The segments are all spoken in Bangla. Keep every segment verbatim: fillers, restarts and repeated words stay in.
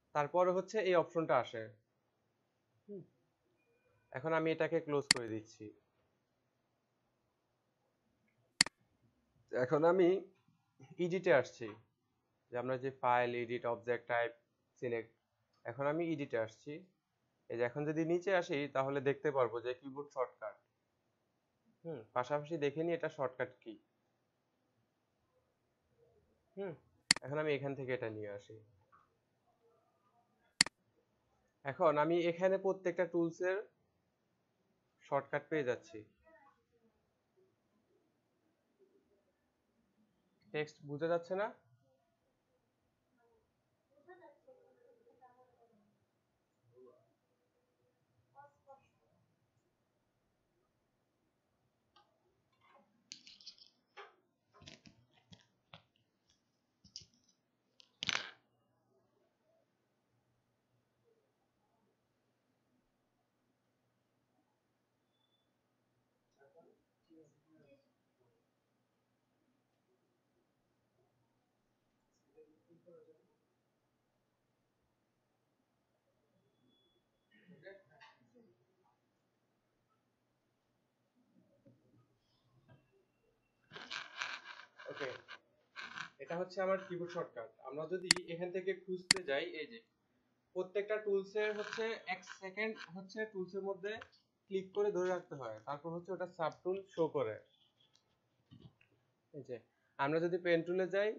তারপরে হচ্ছে এই অপশনটা আসে। এখন আমি এটাকে ক্লোজ করে দিচ্ছি। এখন আমি এডিটে আসছি, যে আমরা যে file, edit, object type, select. এখন আমি এডিটে আসছি। এই যে এখন যদি নিচে আসি তাহলে দেখতে পারবো যে কিবোর্ড শর্টকাট। হুম পাশাপাশি দেখে নিই এটা শর্টকাট কি। হুম এখন আমি এখান থেকে এটা নিয়ে আসি। এখন আমি এখানে প্রত্যেকটা টুলসের শর্টকাট পেয়ে যাচ্ছি। টেক্সট বোঝা যাচ্ছে না? ওকে, এটা হচ্ছে আমার কিবোর্ড শর্টকাট। আমরা যদি এখান থেকে খুঁজতে যাই, এই যে প্রত্যেকটা টুলসের হচ্ছে এক সেকেন্ড হচ্ছে টুলসের মধ্যে ক্লিক করে ধরে রাখতে হয়, তারপর হচ্ছে ওটা সাব টুল শো করে। এই যে আমরা যদি পেন টুলে যাই,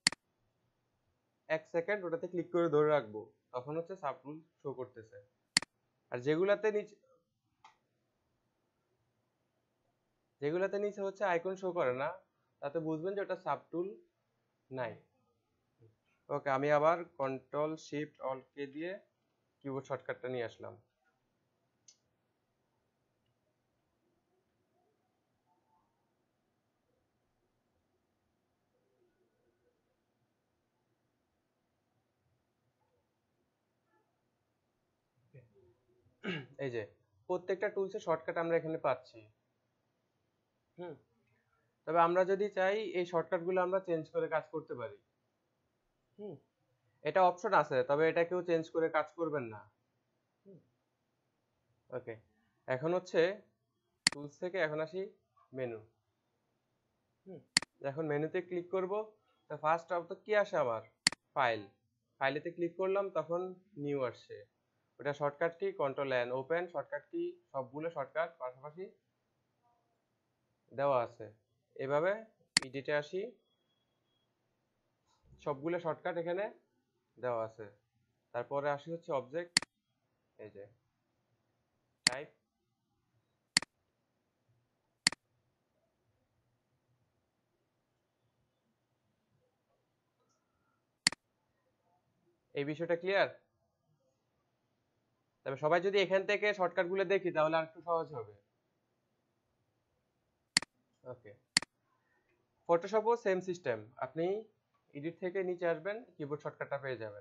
এক সেকেন্ড ওটাতে ক্লিক করে ধরে রাখবো, তখন হচ্ছে সাব টুল শো করতেছে। আর যেগুলাতে নিচে যেগুলাতে নিচে হচ্ছে আইকন শো করে না, তাতে বুঝবেন যে ওটা সাব টুল নাই। ওকে, আমি আবার কন্ট্রোল শিফট অল কে দিয়ে কিবোর্ড শর্টকাটটা নিয়ে আসলাম। এই যে প্রত্যেকটা টুলসের শর্টকাট আমরা এখানে পাচ্ছি। হুম তবে আমরা যদি চাই এই শর্টকাটগুলো আমরা চেঞ্জ করে কাজ করতে পারি। হুম এটা অপশন আছে, তবে এটা কেউ চেঞ্জ করে কাজ করবেন না। ওকে, এখন হচ্ছে টুলস থেকে এখন আসি মেনু। হুম এখন মেনুতে ক্লিক করব, তো ফার্স্ট অফ তো কি আসে আমার ফাইল। ফাইলেতে ক্লিক করলাম, তখন নিউ আসছে। ওটা shortcut key control N, open shortcut key সবগুলো শর্টকাট পাশাপাশি দেওয়া আছে। এভাবে এডিটে আসি, সবগুলো শর্টকাট এখানে দেওয়া আছে। তারপরে আসি হচ্ছে অবজেক্ট, এই যে টাইপ। এই বিষয়টা ক্লিয়ার? তবে সবাই যদি এখান থেকে শর্টকাট গুলো দেখি তাহলে আর একটু সহজ হবে। ওকে, ফটোশপও সেম সিস্টেম। আপনি এডিট থেকে নিচে আসবেন, কিবোর্ড শর্টকাটটা পেয়ে যাবেন।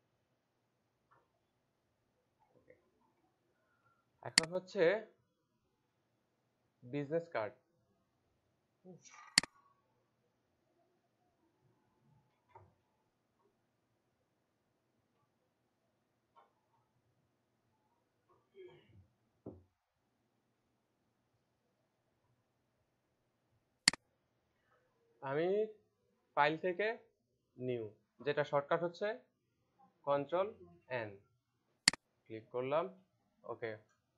এখন হচ্ছে বিজনেস কার্ড। আমি ফাইল থেকে নিউ, যেটা শর্টকাট হচ্ছে কন্ট্রোল এন, ক্লিক করলাম। ওকে,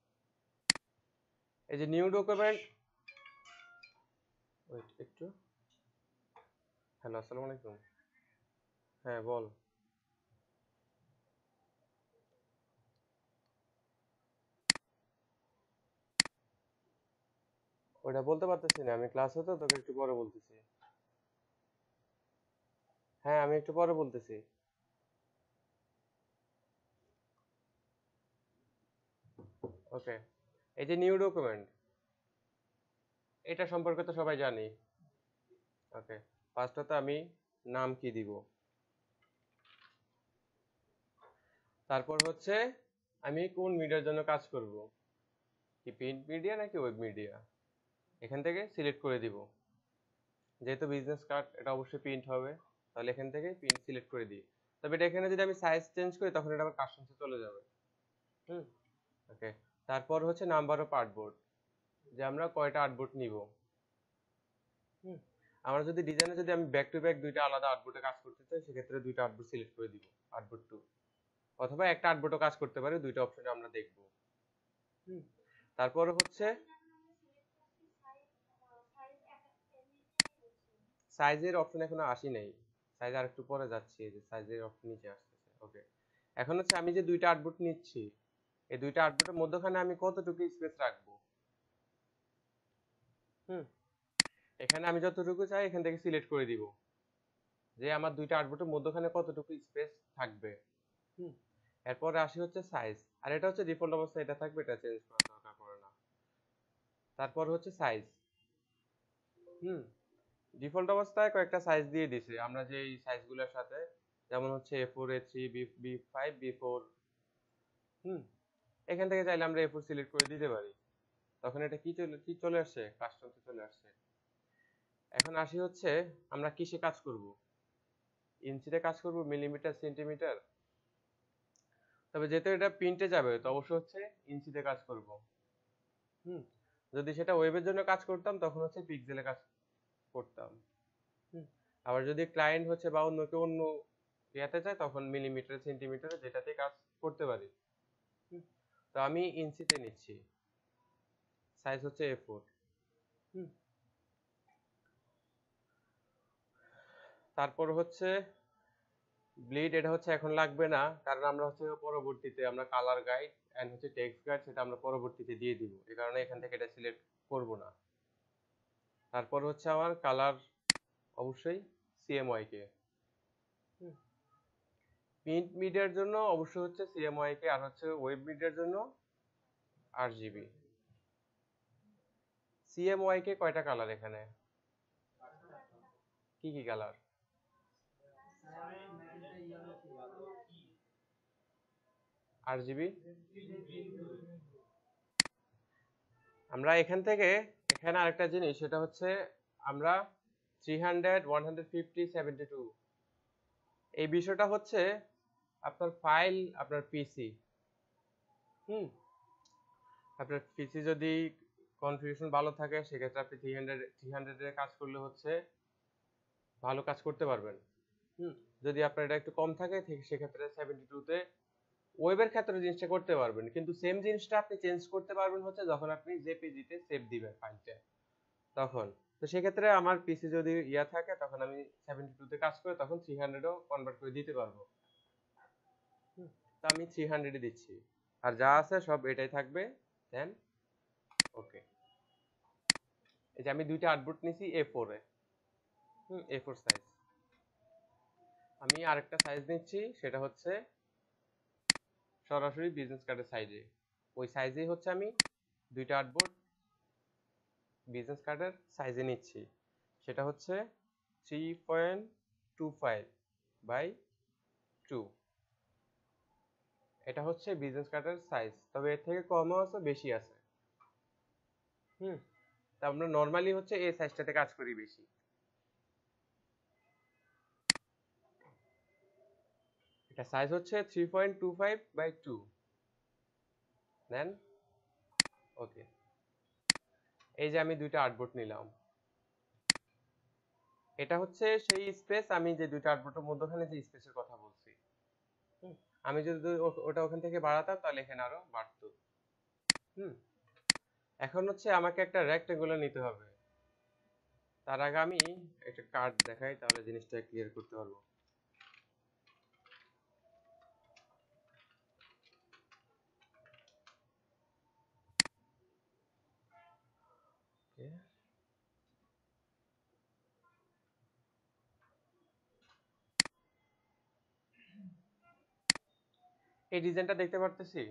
এই যে নিউ ডকুমেন্ট। ওয়েট একটু, হ্যালো আসসালামু আলাইকুম। হ্যাঁ বল। ওটা বলতে পারতেছি না, আমি ক্লাসে তো, তোকে একটু পরে বলতেছি। হ্যাঁ আমি একটু পরে বলতেছি। ওকে, এই যে নিউ ডকুমেন্ট, এটা সম্পর্কে তো সবাই জানি। ওকে, ফার্স্টতে আমি নাম কি দিব, তারপর হচ্ছে আমি কোন মিডিয়ার জন্য কাজ করব, কি প্রিন্ট মিডিয়া নাকি ওয়েব মিডিয়া, এখান থেকে সিলেক্ট করে দিব। যেহেতু বিজনেস কার্ড, এটা অবশ্যই প্রিন্ট হবে, তাহলে এখান থেকে প্রিন্ট সিলেক্ট করে দিই। তবে এটা এখানে যদি আমি সাইজ চেঞ্জ করি তখন এটা আবার কাস্টমসে চলে যাবে। হুম ওকে, তারপর হচ্ছে নাম্বার অফ আর্টবোর্ড, যে আমরা কয়টা আর্টবোর্ড নিব। হুম আমরা যদি ডিজাইনে যদি আমি ব্যাক টু ব্যাক দুইটা আলাদা আর্টবোর্ডে কাজ করতে চাই, সেক্ষেত্রে দুইটা আর্টবোর্ড সিলেক্ট করে দিব, আর্টবোর্ড টু, অথবা একটা আর্টবোর্ডও কাজ করতে পারে, দুইটা অপশনে আমরা দেখব। হুম তারপর হচ্ছে সাইজের অপশন এখনো আসি নাই, সাইজ আর একটু পরে যাচ্ছি, এই যে সাইজের অপশন নিচে আসতেছে। ওকে, এখন হচ্ছে আমি যে দুইটা আর্টবোর্ড নিচ্ছি, এই দুইটা আর্টবোর্ডের মধ্যখানে আমি কতটুকু স্পেস রাখবো। হুম এখানে আমি যতটুকু চাই এখান থেকে সিলেক্ট করে দিব যে আমার দুইটা আর্টবোর্ডের মধ্যখানে কতটুকু স্পেস থাকবে। হুম এরপরে আসি হচ্ছে সাইজ, আর এটা হচ্ছে ডিফল্ট অবস্থা, এটা থাকবে, এটা চেঞ্জ করার দরকার পড়ে না। তারপর হচ্ছে সাইজ। হুম ডিফল্ট অবস্থায় কয়েকটা সাইজ দিয়ে দিছে আমরা যে এই সাইজগুলোর সাথে, যেমন হচ্ছে A four, A three, B B five, B four. Hmm এখান থেকে চাইলে আমরা এ ফোর সিলেক্ট করে দিতে পারি, তখন এটা কি চলে কি চলে আসছে, কাস্টমসে চলে আসছে। এখন আসি হচ্ছে আমরা কিসে কাজ করব, ইঞ্চিতে কাজ করব, মিলিমিটার, সেন্টিমিটার। তবে যেহেতু এটা প্রিন্টে যাবে তো অবশ্য হচ্ছে ইঞ্চিতে কাজ করব। হুম যদি সেটা ওয়েবের জন্য কাজ করতাম তখন হচ্ছে পিক্সেলে কাজ করতাম। হুম আবার যদি ক্লায়েন্ট হচ্ছে বা অন্য কেউ অন্য ইয়াতে চায় তখন মিলিমিটার, সেন্টিমিটার যেটাতে কাজ করতে পারি। হুম তো আমি ইঞ্চিতে নিচ্ছি, সাইজ হচ্ছে এ ফোর। হুম তারপর হচ্ছে ব্লিড, এটা হচ্ছে এখন লাগবে না, কারণ আমরা হচ্ছে পরবর্তীতে আমরা কালার গাইড এন্ড হচ্ছে টেক্সট গাইড সেটা আমরা পরবর্তীতে দিয়ে দিব, এই কারণে এখান থেকে এটা সিলেক্ট করব না। তারপর হচ্ছে আমার কালার অবশ্যই সিএমওয়াই কে। প্রিন্ট মিডিয়ার জন্য অবশ্যই হচ্ছে সিএমওয়াই কে, আর হচ্ছে ওয়েব মিডিয়ার জন্য আরজিবি। সিএমওয়াই কে কয়টা কালার এখানে, কি কি কালার? আরজিবি আমরা এখান থেকে এখানে আরেকটা জিনিস, সেটা হচ্ছে আমরা three hundred, one fifty, seventy two, এই বিষয়টা হচ্ছে আপনার ফাইল, আপনার পিসি। হুম আপনার পিসি যদি কনফিগারেশন ভালো থাকে সেক্ষেত্রে আপনি থ্রি হান্ড্রেড থ্রি হান্ড্রেড এর কাজ করলে হচ্ছে ভালো কাজ করতে পারবেন। হুম যদি আপনার এটা একটু কম থাকে ঠিক সেক্ষেত্রে সেভেন্টি টু তে ওয়েবের ক্ষেত্রে জিনিসটা করতে পারবেন, কিন্তু সেম জিনিসটা আপনি চেঞ্জ করতে পারবেন হচ্ছে যখন আপনি জেপিজি তে সেভ দিবেন ফাইলটা, তখন। তো সেক্ষেত্রে আমার পিসি যদি ইয়া থাকে তখন আমি সেভেন্টি টু তে কাজ করে তখন থ্রি হান্ড্রেড ও কনভার্ট করে দিতে পারবো। তো আমি থ্রি হান্ড্রেড এ দিচ্ছি, আর যা আছে সব এটাই থাকবে। দেন ওকে, এই যে আমি দুইটা আউটপুট নিছি A four A. Hmm A four size. আমি আরেকটা সাইজ নিচ্ছি, সেটা হচ্ছে সরাসরি বিজনেস কার্ডের সাইজে, ওই সাইজেই হচ্ছে আমি দুইটা আউটপুট বিজনেস কার্ডের সাইজে নিচ্ছি, সেটা হচ্ছে three point two five by two. এটা হচ্ছে বিজনেস কার্ডের সাইজ, তবে এর থেকে কমও আছে, বেশি আছে। হুম তা আমরা নর্মালি হচ্ছে এই সাইজটাতে কাজ করি বেশি। এটা সাইজ হচ্ছে three point two five by two. Then okay, এই যে আমি দুইটা আর্টবোর্ড নিলাম, এটা হচ্ছে সেই স্পেস আমি যে দুইটা আর্টবোর্ডের মধ্যখানে যে স্পেসের কথা বলছি। হুম আমি যদি ও- ওটা ওখান থেকে বাড়াতাম তাহলে এখানে আরো বাড়তো। হুম এখন হচ্ছে আমাকে একটা রেক্টেঙ্গুলার নিতে হবে, তার আগে আমি একটা কার্ড দেখাই তাহলে জিনিসটা ক্লিয়ার করতে পারবো। Okay. এই ডিজাইনটা দেখতে পারতেছি,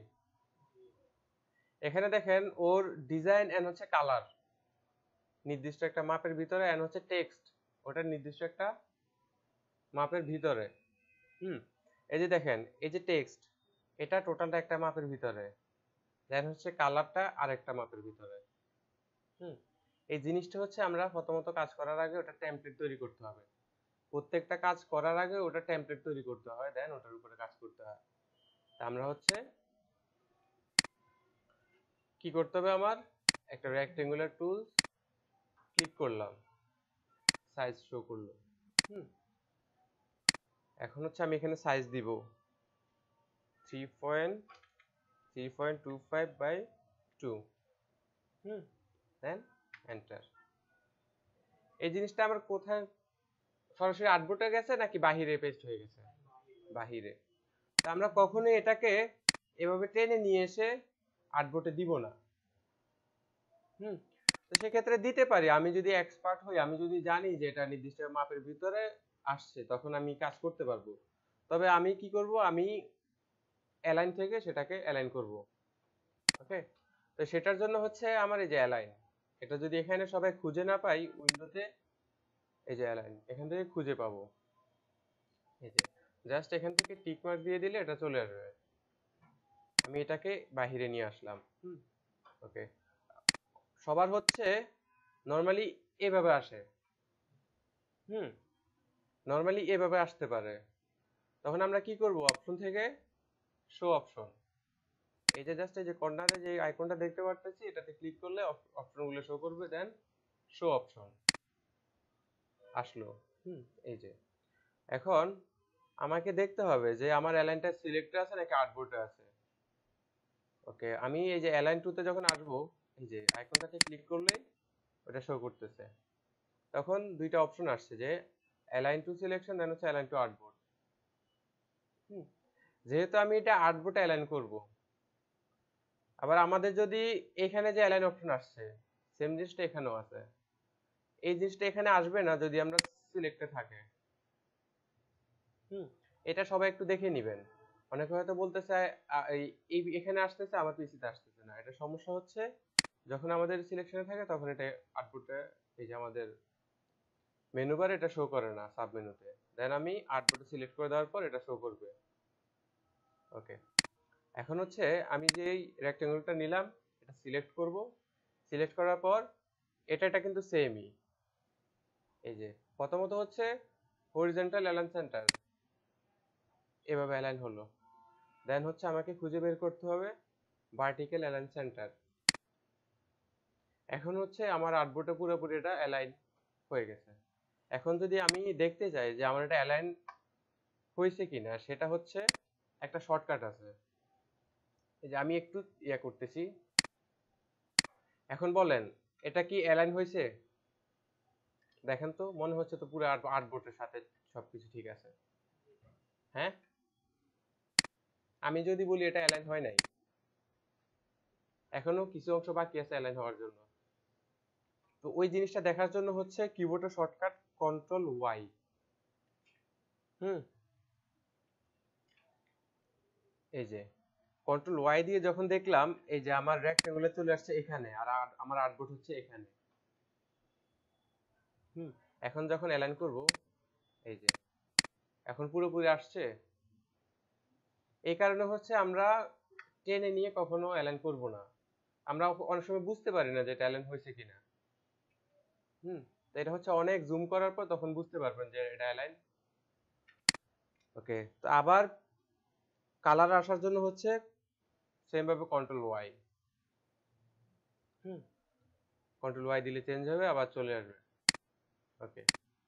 এখানে দেখেন ওর ডিজাইন এন্ড হচ্ছে কালার নির্দিষ্ট একটা মাপের ভিতরে, এন্ড হচ্ছে টেক্সট ওটা নির্দিষ্ট একটা মাপের ভিতরে। হুম এই যে দেখেন এই যে টেক্সট, এটা টোটালটা একটা মাপের ভিতরে, দেন হচ্ছে কালারটা আরেকটা মাপের ভিতরে। হুম এই জিনিসটা হচ্ছে আমরা প্রথমত কাজ করার আগে ওটা টেমপ্লেট তৈরি করতে হবে। প্রত্যেকটা কাজ করার আগে ওটা টেমপ্লেট তৈরি করতে হয়, দেন ওটার উপরে কাজ করতে হয়। তা আমরা হচ্ছে কি করতে হবে, আমার একটা রেক্টেঙ্গুলার টুল ক্লিক করলাম, সাইজ শো করলো। হুম এখন হচ্ছে আমি এখানে সাইজ দিব three point three point two five by two. Hmm then enter. এই জিনিসটা আমার কোথায় সরাসরি আর্টবোর্ডে গেছে নাকি বাহিরে পেস্ট হয়ে গেছে? বাহিরে। তা আমরা কখনোই এটাকে এভাবে টেনে নিয়ে এসে আর্টবোর্ডে দিব না। হুম তো সেক্ষেত্রে দিতে পারি, আমি যদি এক্সপার্ট হই, আমি যদি জানি যে এটা নির্দিষ্ট মাপের ভিতরে আসছে, তখন আমি কাজ করতে পারবো। তবে আমি কি করব, আমি অ্যালাইন থেকে সেটাকে অ্যালাইন করব। ওকে, তো সেটার জন্য হচ্ছে আমার এই যে অ্যালাইন, এটা যদি এখানে সবাই খুঁজে না পাই উইন্ডোতে, এই যে অ্যালাইন এখান থেকে খুঁজে পাবো। এই যে জাস্ট এখান থেকে টিক মার্ক দিয়ে দিলে এটা চলে আসবে। আমি এটাকে বাহিরে নিয়ে আসলাম। হুম ওকে, সবার হচ্ছে নরমালি এভাবে আসে। হুম নরমালি এভাবে আসতে পারে। তখন আমরা কি করব, অপশন থেকে শো অপশন, এই যে জাস্ট এই যে কর্নারে যে আইকনটা দেখতে পারতেছি, এটাতে ক্লিক করলে অপশনগুলো শো করবে, দেন শো অপশন আসলো। হুম এই যে এখন আমাকে দেখতে হবে যে আমার অ্যালাইনটা সিলেক্টে আছে নাকি আর্টবোর্ডে আছে। ওকে, আমি এই যে অ্যালাইন টু তে যখন আসবো, এই যে আইকনটাতে ক্লিক করলেই ওটা শো করতেছে। তখন দুইটা অপশন আসছে, যে অ্যালাইন টু সিলেকশন, দেন হচ্ছে অ্যালাইন টু আর্টবোর্ড। হুম যেহেতু আমি এটা আর্টবোর্ডে অ্যালাইন করব, আবার আমাদের যদি এখানে যে অ্যালাইন অপশন আসছে, সেম জিনিসটা এখানেও আছে। এই জিনিসটা এখানে আসবে না যদি আমরা সিলেক্টে থাকে। হুম এটা সবাই একটু দেখে নিবেন। অনেকে হয়তো বলতেছে আ, এই এই- এখানে আসতেছে, আমার পিসিতে আসতেছে না। এটা সমস্যা হচ্ছে যখন আমাদের সিলেকশনে থাকে তখন এটা আউটপুটে, এই যে আমাদের মেনু বারে এটা শো করে না, সাব মেনুতে। দেন আমি আউটপুটে সিলেক্ট করে দেওয়ার পর এটা শো করবে। ওকে, এখন হচ্ছে আমি যে রেক্টেঙ্গলটা নিলাম, এটা সিলেক্ট করব। সিলেক্ট করার পর এটা এটা কিন্তু সেমই। এই যে প্রথমত হচ্ছে হরিজন্টাল অ্যালাইন সেন্টার, এভাবে অ্যালাইন হলো। দেন হচ্ছে আমাকে খুঁজে বের করতে হবে ভার্টিক্যাল অ্যালাইন সেন্টার। এখন হচ্ছে আমার আর্টবোর্ডে পুরোপুরি এটা অ্যালাইন হয়ে গেছে। এখন যদি আমি দেখতে চাই যে আমার এটা অ্যালাইন হয়েছে কিনা, সেটা হচ্ছে একটা শর্টকাট আছে। এই যে আমি একটু ইয়া করতেছি, এখন বলেন এটা কি অ্যালাইন হয়েছে? দেখেন তো, মনে হচ্ছে তো পুরো আর্টবোর্ডের সাথে সবকিছু ঠিক আছে। হ্যাঁ, আমি যদি বলি এটা অ্যালাইন হয় নাই, এখনো কিছু অংশ বাকি আছে অ্যালাইন হওয়ার জন্য। তো ওই জিনিসটা দেখার জন্য হচ্ছে কিবোর্ডের শর্টকাট কন্ট্রোল ওয়াই। হুম এই যে কন্ট্রোল ওয়াই দিয়ে যখন দেখলাম, এই যে আমার রেক্টেঙ্গুলার চলে আসছে এখানে, আর আর আমার আর্টবোর্ড হচ্ছে এখানে। হুম এখন যখন অ্যালাইন করব, এই যে এখন পুরোপুরি আসছে। এই কারণে হচ্ছে আমরা টেনে নিয়ে কখনো অ্যালাইন করব না। আমরা অনেক সময় বুঝতে পারি না যে এটা অ্যালাইন হয়েছে কিনা। হুম তো এটা হচ্ছে অনেক জুম করার পর তখন বুঝতে পারবেন যে এটা অ্যালাইন। ওকে, তো আবার কালার আসার জন্য হচ্ছে সেম ভাবে control Y. Hmm control Y দিলে চেঞ্জ হবে, আবার চলে আসবে। ওকে,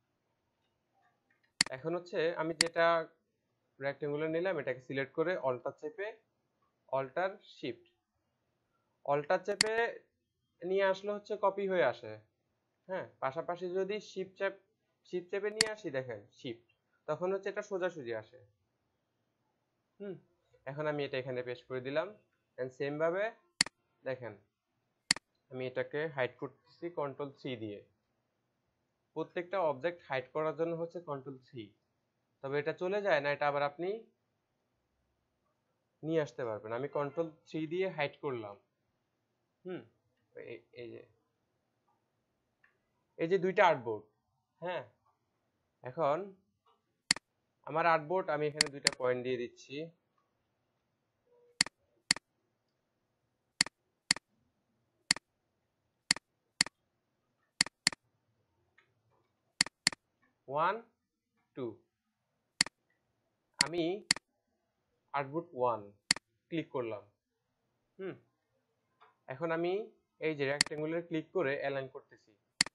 এখন হচ্ছে আমি যেটা রেক্টেঙ্গুলার নিলাম, এটাকে সিলেক্ট করে অল্টার চেপে, অল্টার শিফট, অল্টার চেপে নিয়ে আসলে হচ্ছে কপি হয়ে আসে। হ্যাঁ, পাশাপাশি যদি শিফট চেপ শিফট চেপে নিয়ে আসি, দেখেন শিফট, তখন হচ্ছে এটা সোজাসুজি আসে। হুম এখন আমি এটা এখানে পেস্ট করে দিলাম, এন্ড সেম ভাবে দেখেন আমি এটাকে হাইড করতেছি কন্ট্রোল সি দিয়ে। প্রত্যেকটা অবজেক্ট হাইড করার জন্য হচ্ছে কন্ট্রোল সি। তবে এটা চলে যায় না, এটা আবার আপনি নিয়ে আসতে পারবেন। আমি কন্ট্রোল থ্রি দিয়ে হাইড করলাম। হুম এই এই যে এই যে দুইটা আর্টবোর্ড। হ্যাঁ, এখন আমার আর্টবোর্ড, আমি এখানে দুইটা পয়েন্ট দিয়ে দিচ্ছি। ওয়ান টু, আমি আর্টবোর্ড ওয়ান ক্লিক করলাম। হুম এখন আমি এই যে রেক্ট্যাঙ্গুলার ক্লিক করে অ্যালাইন করতেছি।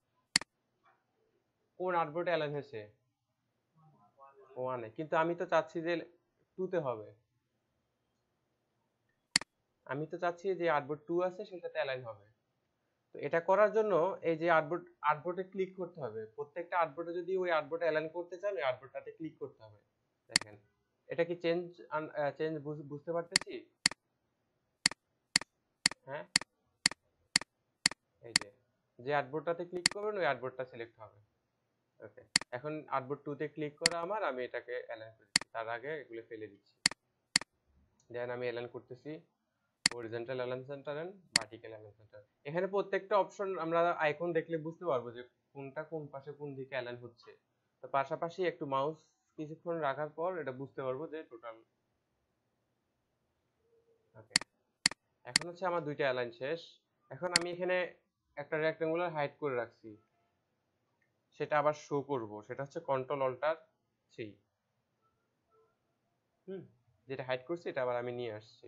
কোন আর্টবোর্ডে অ্যালাইন হয়েছে? ওয়ানে, কিন্তু আমি তো চাচ্ছি যে টুতে হবে। আমি তো চাচ্ছি যে আর্টবোর্ড টু আছে সেটাতে অ্যালাইন হবে। তো এটা করার জন্য এই যে আর্টবোর্ড আর্টবোর্ডে ক্লিক করতে হবে। প্রত্যেকটা আর্টবোর্ডে যদি ওই আর্টবোর্ডে অ্যালাইন করতে চান, ওই আর্টবোর্ডটাতে ক্লিক করতে হবে। দেখেন এটা কি চেঞ্জ চেঞ্জ বুঝতে পারতেছি? হ্যাঁ, এই যে যে আর্টবোর্ডটাতে ক্লিক করবেন ওই আর্টবোর্ডটা সিলেক্ট হবে। ওকে, এখন আর্টবোর্ড টু তে ক্লিক করা আমার, আমি এটাকে অ্যালাইন করে দিচ্ছি। তার আগে এগুলো ফেলে দিচ্ছি। দেন আমি অ্যালাইন করতেছি horizontal align centre and vertical align centre. এখানে প্রত্যেকটা অপশন আমরা আইকন দেখলে বুঝতে পারবো যে কোনটা কোন পাশে কোন দিকে অ্যালাইন হচ্ছে। তো পাশাপাশি একটু মাউস কিছুক্ষণ রাখার পর এটা বুঝতে পারবো যে টোটাল। ওকে, এখন হচ্ছে আমার দুইটা অ্যালাইন শেষ। এখন আমি এখানে একটা রেক্ট্যাঙ্গুলার হাইড করে রাখছি, সেটা আবার শো করব। সেটা হচ্ছে কন্ট্রোল অল্টার সি। হুম যেটা হাইড করছি এটা আবার আমি নিয়ে আসছি।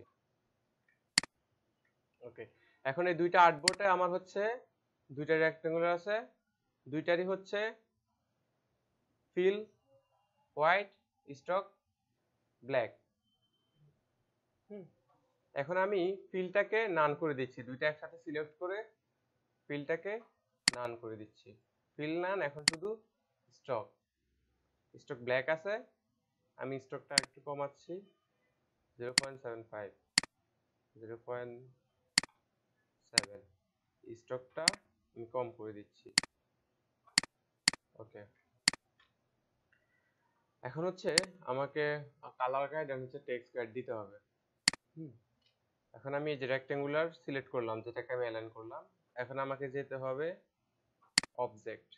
ওকে, এখন এই দুইটা আর্টবোর্ডে আমার হচ্ছে দুইটা রেক্ট্যাঙ্গুলার আছে, দুইটারই হচ্ছে fill white, stroke black. Hmm এখন আমি ফিলটাকে নান করে দিচ্ছি, দুইটা একসাথে সিলেক্ট করে ফিলটাকে নান করে দিচ্ছি। ফিল নান, এখন শুধু স্টক স্টক ব্ল্যাক আছে, আমি স্টকটা একটু কমাচ্ছি, zero point seven five, zero point seven, স্টকটা আমি কম করে দিচ্ছি। ওকে, এখন হচ্ছে আমাকে কালার গাইড আর হচ্ছে টেক্সট গাইড দিতে হবে। হুম এখন আমি এই যে রেক্ট্যাঙ্গুলার সিলেক্ট করলাম, যেটাকে আমি অ্যালাইন করলাম। এখন আমাকে যেতে হবে অবজেক্ট,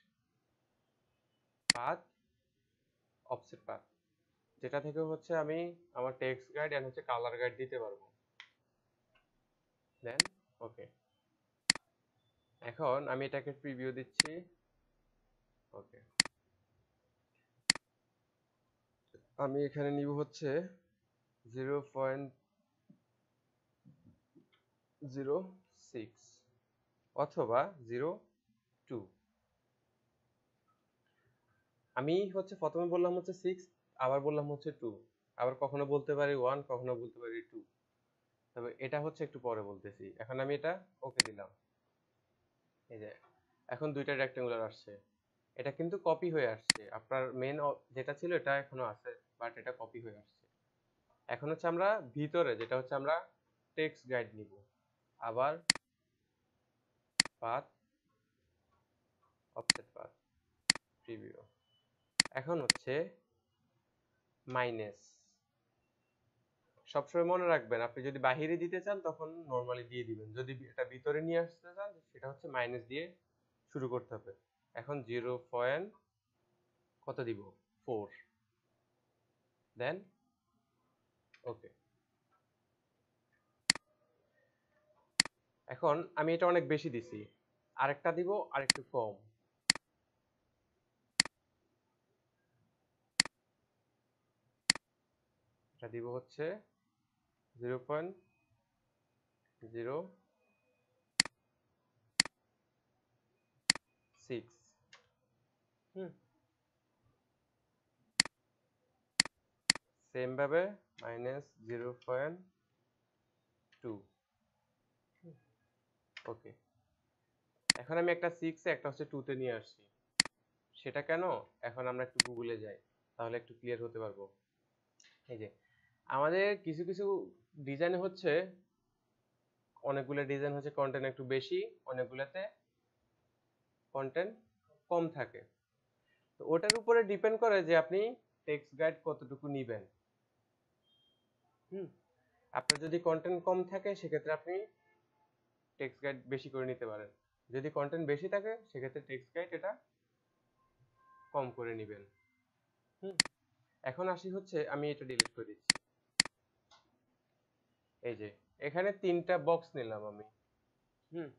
পাথ, অফসেট পাথ, যেটা থেকে হচ্ছে আমি আমার টেক্সট গাইড আর হচ্ছে কালার গাইড দিতে পারবো। দেন ওকে, এখন আমি এটাকে প্রিভিউ দিচ্ছি। ওকে, আমি এখানে নিব হচ্ছে জিরো পয়েন্ট জিরো সিক্স অথবা জিরো টু। আমি হচ্ছে প্রথমে বললাম হচ্ছে সিক্স, আবার বললাম হচ্ছে টু, আবার কখনো বলতে পারি ওয়ান, কখনো বলতে পারি টু। তবে এটা হচ্ছে একটু পরে বলতেছি। এখন আমি এটা ওকে দিলাম। এই যে এখন দুইটা রেক্ট্যাঙ্গুলার আসছে, এটা কিন্তু কপি হয়ে আসছে। আপনার মেন যেটা ছিল এটা এখনো আছে, বাট এটা কপি হয়ে আসছে। এখন হচ্ছে আমরা ভিতরে যেটা হচ্ছে আমরা টেক্সট গাইড নিব, আবার পাথ, অফসেট পাথ, প্রিভিউ। এখন হচ্ছে মাইনাস। সবসময় মনে রাখবেন, আপনি যদি বাহিরে দিতে চান তখন নর্মালি দিয়ে দিবেন, যদি এটা ভিতরে নিয়ে আসতে চান সেটা হচ্ছে মাইনাস দিয়ে শুরু করতে হবে। এখন জিরো পয়েন্ট কত দিব, ফোর, দেন ওকে। এখন আমি এটা অনেক বেশি দিছি, আরেকটা দিব আরেকটু কম। এটা দিব হচ্ছে zero point zero six. Hmm same ভাবে minus zero point two. Okay, এখন আমি একটা সিক্স একটা হচ্ছে টু তে নিয়ে আসছি। সেটা কেন, এখন আমরা একটু গুগলে যাই, তাহলে একটু ক্লিয়ার হতে পারবো। এই যে আমাদের কিছু কিছু ডিজাইন হচ্ছে, অনেকগুলো ডিজাইন হচ্ছে কন্টেন্ট একটু বেশি, অনেকগুলোতে কন্টেন্ট কম থাকে। তো ওটার উপরে ডিপেন্ড করে যে আপনি টেক্সট গাইড কতটুকু নিবেন। হুম আপনার যদি কন্টেন্ট কম থাকে সেক্ষেত্রে আপনি টেক্সট গাইড বেশি করে নিতে পারেন, যদি কন্টেন্ট বেশি থাকে সেক্ষেত্রে টেক্সট গাইড এটা কম করে নেবেন। হুম এখন আসি হচ্ছে, আমি এটা ডিলিট করে দিচ্ছি। এই যে এখানে তিনটা বক্স নিলাম আমি। হুম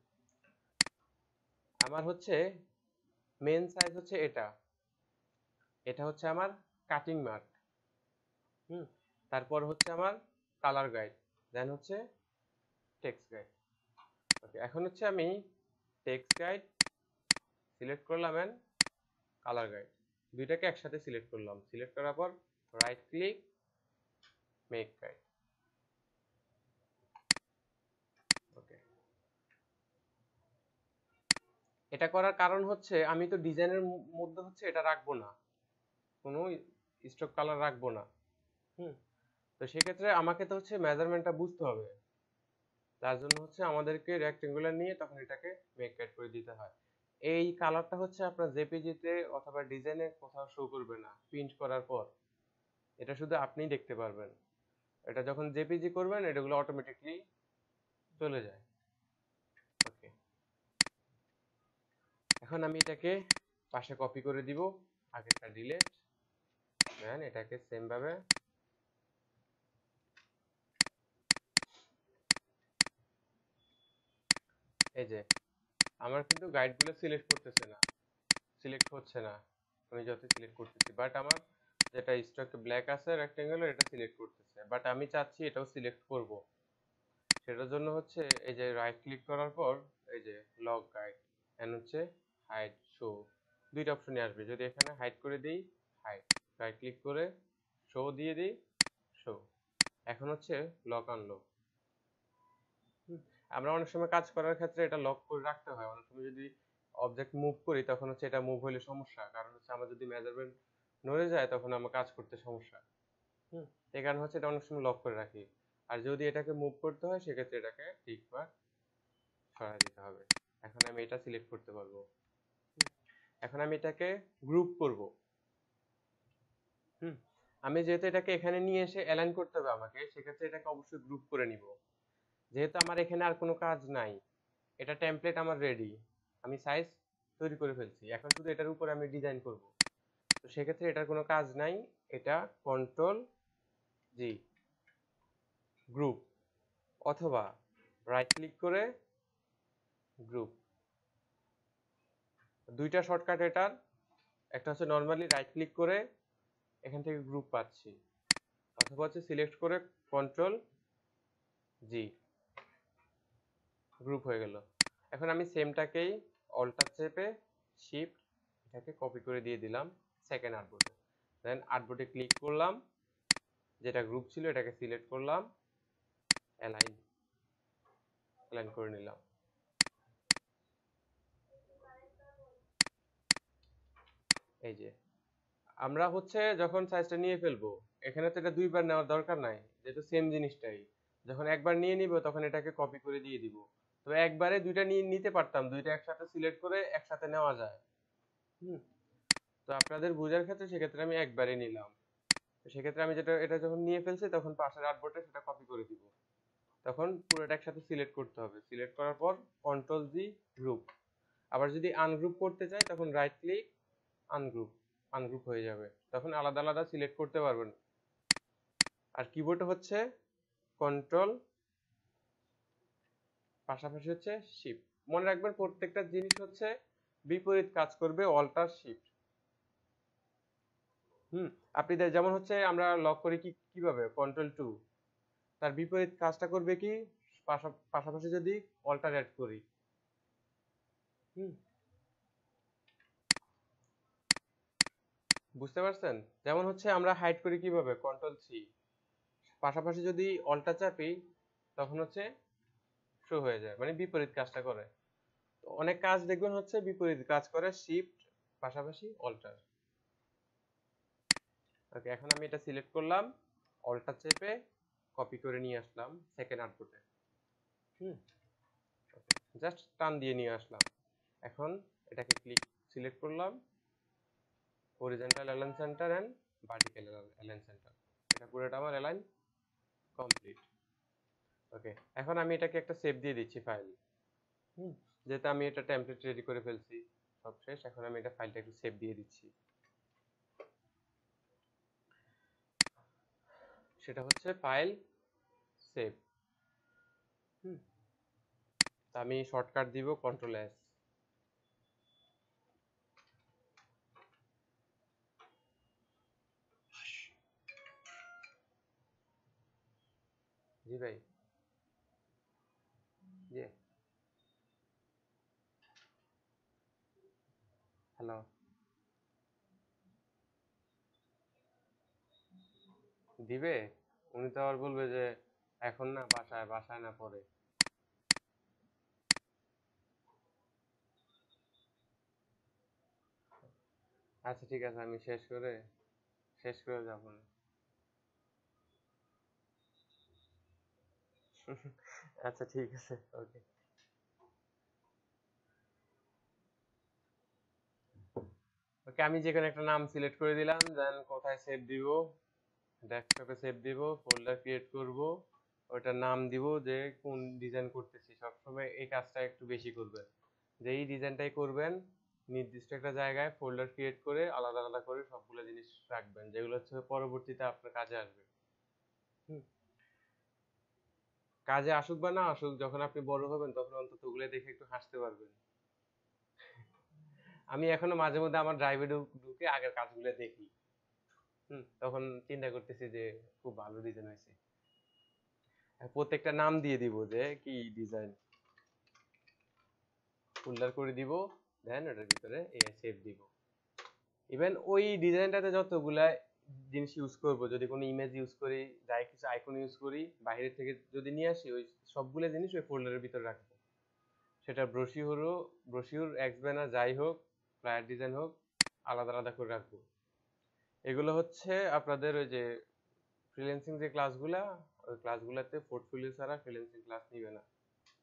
আমার হচ্ছে মেন সাইজ হচ্ছে এটা, এটা হচ্ছে আমার কাটিং মার্ক, হুম তারপর হচ্ছে আমার কালার গাইড, দেন হচ্ছে টেক্সট গাইড। ওকে, এখন হচ্ছে আমি টেক্সট গাইড সিলেক্ট করলাম এন্ড কালার গাইড দুইটাকে একসাথে সিলেক্ট করলাম। সিলেক্ট করার পর right click, make guide. Okay, এটা করার কারণ হচ্ছে আমি তো ডিজাইনের মধ্যে হচ্ছে এটা রাখবো না, কোনো স্টক কালার রাখবো না। হুম তো সেক্ষেত্রে আমাকে তো হচ্ছে মেজারমেন্টটা বুঝতে হবে, তার জন্য হচ্ছে আমাদেরকে রেক্টেঙ্গুলার নিয়ে তখন এটাকে মেক গাইড করে দিতে হয়। এই কালারটা হচ্ছে আপনার জেপিজিতে অথবা ডিজাইনে কোথাও শো করবে না প্রিন্ট করার পর, এটা শুধু আপনিই দেখতে পারবেন। এটা যখন জেপিজি করবেন এটাগুলো অটোমেটিকলি চলে যায়। ওকে, এখন আমি এটাকে পাশে কপি করে দিব, আগেরটা ডিলিট, দেন এটাকে সেম ভাবে এই যে আমার কিন্তু গাইডগুলো সিলেক্ট করতেছে না, সিলেক্ট হচ্ছে না আমি যত সিলেক্ট করতেছি, বাট আমার যেটা স্টক ব্ল্যাক আছে রেক্টেঙ্গুলার এটা সিলেক্ট করতেছে, বাট আমি চাচ্ছি এটাও সিলেক্ট করব। সেটার জন্য হচ্ছে এই যে রাইট ক্লিক করার পর এই যে লক গাইড এন্ড হচ্ছে হাইড শো, দুইটা অপশনই আসবে। যদি এখানে হাইড করে দিই, হাইড, রাইট ক্লিক করে শো দিয়ে দিই, শো। এখন হচ্ছে লক আনলক। আমরা অনেক সময় কাজ করার ক্ষেত্রে এটা লক করে রাখতে হয়, অনেক সময় যদি অবজেক্ট মুভ করি তখন হচ্ছে এটা মুভ হলে সমস্যা, কারণ হচ্ছে আমার যদি মেজারমেন্ট নড়ে যায় তখন আমার কাজ করতে সমস্যা। হুম এই কারণে হচ্ছে এটা অনেক সময় লক করে রাখি। আর যদি এটাকে মুভ করতে হয় সেক্ষেত্রে এটাকে টিক বা সরাই দিতে হবে। এখন আমি এটা সিলেক্ট করতে পারবো। এখন আমি এটাকে গ্রুপ করব। হুম আমি যেহেতু এটাকে এখানে নিয়ে এসে অ্যালাইন করতে হবে আমাকে, সেক্ষেত্রে এটাকে অবশ্যই গ্রুপ করে নিব। যেহেতু আমার এখানে আর কোনো কাজ নাই, এটা টেমপ্লেট আমার রেডি, আমি সাইজ তৈরি করে ফেলছি, এখন শুধু এটার উপরে আমি ডিজাইন করব। তো সেক্ষেত্রে এটার কোনো কাজ নাই, এটা কন্ট্রোল জি গ্রুপ, অথবা রাইট ক্লিক করে গ্রুপ, দুইটা শর্টকাট এটার, একটা হচ্ছে নর্মালি রাইট ক্লিক করে এখান থেকে গ্রুপ পাচ্ছি, অথবা হচ্ছে সিলেক্ট করে কন্ট্রোল জি, গ্রুপ হয়ে গেল। এখন আমি সেমটাকেই অল্টার চেপে শিফট এটাকে কপি করে দিয়ে দিলাম সেকেন্ড আর্টবোর্ডে, দেন আর্টবোর্ডে ক্লিক করলাম, যেটা গ্রুপ ছিল এটাকে সিলেক্ট করলাম, অ্যালাইন, অ্যালাইন করে নিলাম। এই যে আমরা হচ্ছে যখন সাইজটা নিয়ে ফেলবো, এখানে তো এটা দুইবার নেওয়ার দরকার নাই, যেহেতু সেম জিনিসটাই, যখন একবার নিয়ে নিব তখন এটাকে কপি করে দিয়ে দিব। তো একবারে দুইটা নিয়ে নিতে পারতাম, দুইটা একসাথে সিলেক্ট করে একসাথে নেওয়া যায়। হুম তো আপনাদের বোঝার ক্ষেত্রে সেক্ষেত্রে আমি একবারে নিলাম। তো সেক্ষেত্রে আমি যেটা এটা যখন নিয়ে ফেলছি তখন পাশের আর্টবোর্ডে সেটা কপি করে দিব, তখন পুরোটা একসাথে সিলেক্ট করতে হবে। সিলেক্ট করার পর কন্ট্রোল জি গ্রুপ, আবার যদি আনগ্রুপ করতে চাই তখন রাইট ক্লিক, আনগ্রুপ, আনগ্রুপ হয়ে যাবে, তখন আলাদা আলাদা সিলেক্ট করতে পারবেন। আর কিবোর্ডে হচ্ছে কন্ট্রোল, পাশাপাশি হচ্ছে শিফট। মনে রাখবেন প্রত্যেকটা জিনিস হচ্ছে বিপরীত কাজ করবে, অল্টার শিফট। হুম আপনি যেমন হচ্ছে আমরা লক করি কি কিভাবে, কন্ট্রোল টু, তার বিপরীত কাজটা করবে কি পাশাপাশি যদি অল্টারেট করি। হুম বুঝতে পারছেন? যেমন হচ্ছে আমরা হাইড করি কিভাবে, কন্ট্রোল সি, পাশাপাশি যদি অল্টার চাপি তখন হচ্ছে শো হয়ে যায়, মানে বিপরীত কাজটা করে। তো অনেক কাজ দেখবেন হচ্ছে বিপরীত কাজ করে, শিফট পাশাপাশি অল্টার। ওকে, এখন আমি এটা সিলেক্ট করলাম, অল্টার চেপে কপি করে নিয়ে আসলাম সেকেন্ড আউটপুটে। হুম ওকে, জাস্ট টান দিয়ে নিয়ে আসলাম। এখন এটাকে ক্লিক সিলেক্ট করলাম, horizontal align centre and vertical align centre, এটা পুরোটা আমার অ্যালাইন কমপ্লিট। ওকে, এখন আমি এটাকে একটা সেভ দিয়ে দিচ্ছি ফাইল। হুম যেহেতু আমি এটা টেমপ্লেট রেডি করে ফেলছি, সব শেষ, এখন আমি এটা ফাইলটা একটু সেভ দিয়ে দিচ্ছি। সেটা হচ্ছে ফাইল সেভ। হুম আমি শর্টকাট দিব কন্ট্রোল এস। জি ভাই, জি হ্যালো, দিবে? উনি তো আবার বলবে যে এখন না, বাসায় বাসায় না পরে। আচ্ছা ঠিক আছে, আমি শেষ করে শেষ করে যাবো না। আচ্ছা ঠিক আছে, ওকে। ওকে, আমি যেখানে একটা নাম সিলেক্ট করে দিলাম, দেন কোথায় সেভ দিব, ডেস্কটপে সেভ দিব, ফোল্ডার ক্রিয়েট করব, ওটার নাম দিব যে কোন ডিজাইন করতেছি। সবসময় এই কাজটা একটু বেশি করবেন, যে এই ডিজাইনটাই করবেন, নির্দিষ্ট একটা জায়গায় ফোল্ডার ক্রিয়েট করে আলাদা আলাদা করে সবগুলো জিনিস রাখবেন, যেগুলো হচ্ছে পরবর্তীতে আপনার কাজে আসবে। হুম, কাজে আসুক বা না আসুক, যখন আপনি বড় হবেন তখন অন্তত ওগুলো দেখে একটু হাসতে পারবেন। আমি এখনো মাঝে মধ্যে আমার ড্রাইভে ঢুকে আগের কাজগুলো দেখি। হুম, তখন চিন্তা করতেছি যে খুব ভালো ডিজাইন হয়েছে। প্রত্যেকটা নাম দিয়ে দিব যে কি ডিজাইন, ফোল্ডার করে দিব, দেন ওটার ভিতরে সেভ দিব। ইভেন ওই ডিজাইনটাতে যতগুলা জিনিস ইউজ করব, যদি কোনো ইমেজ ইউজ করি, যাই কিছু আইকন ইউজ করি, বাইরে থেকে যদি নিয়ে আসি, ওই সবগুলো জিনিস ওই ফোল্ডারের ভিতরে রাখবো। সেটা ব্রোশিওর হোক, ব্রোশিওর, এক্স ব্যানার, যাই হোক, ফ্লায়ার ডিজাইন হোক, আলাদা আলাদা করে রাখবো। এগুলো হচ্ছে আপনাদের ওই যে ফ্রিল্যান্সিং যে ক্লাসগুলা, ওই ক্লাসগুলোতে পোর্টফোলিও ছাড়া ফ্রিল্যান্সিং ক্লাস নিবে না।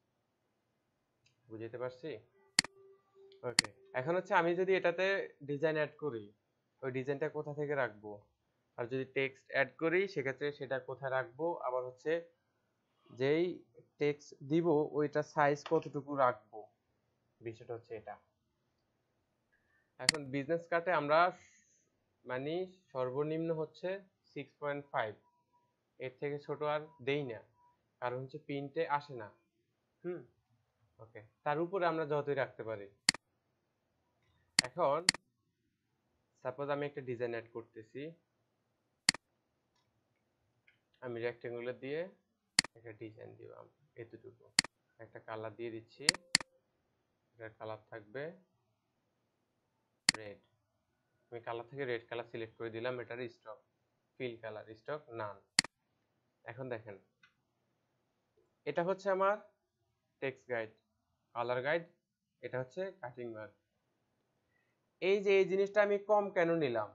বুঝতে পারছি? ওকে, এখন হচ্ছে আমি যদি এটাতে ডিজাইন অ্যাড করি, ওই ডিজাইনটা কোথা থেকে রাখবো? আর যদি টেক্সট অ্যাড করি, সেক্ষেত্রে সেটা কোথায় রাখবো? আবার হচ্ছে যেই টেক্সট দিব ওইটা সাইজ কতটুকু রাখবো, বিষয়টা হচ্ছে এটা। এখন বিজনেস কার্ডে আমরা মানে সর্বনিম্ন হচ্ছে সিক্স পয়েন্ট ফাইভ, এর থেকে ছোট আর দেই না, কারণ হচ্ছে প্রিন্টে আসে না। হুম, ওকে, তার উপরে আমরা যতই রাখতে পারি। এখন সাপোজ আমি একটা ডিজাইন অ্যাড করতেছি, আমি রেক্টেঙ্গুলার দিয়ে একটা ডিজাইন দিলাম, এতটুকু একটা কালার দিয়ে দিচ্ছি, এটার কালার থাকবে রেড। আমি কালার থেকে রেড কালার সিলেক্ট করে দিলাম, এটার stroke fill colour stroke none. এখন দেখেন, এটা হচ্ছে আমার টেক্সট গাইড, কালার গাইড, এটা হচ্ছে কাটিং মার্ক। এই যে এই জিনিসটা আমি কম কেন নিলাম,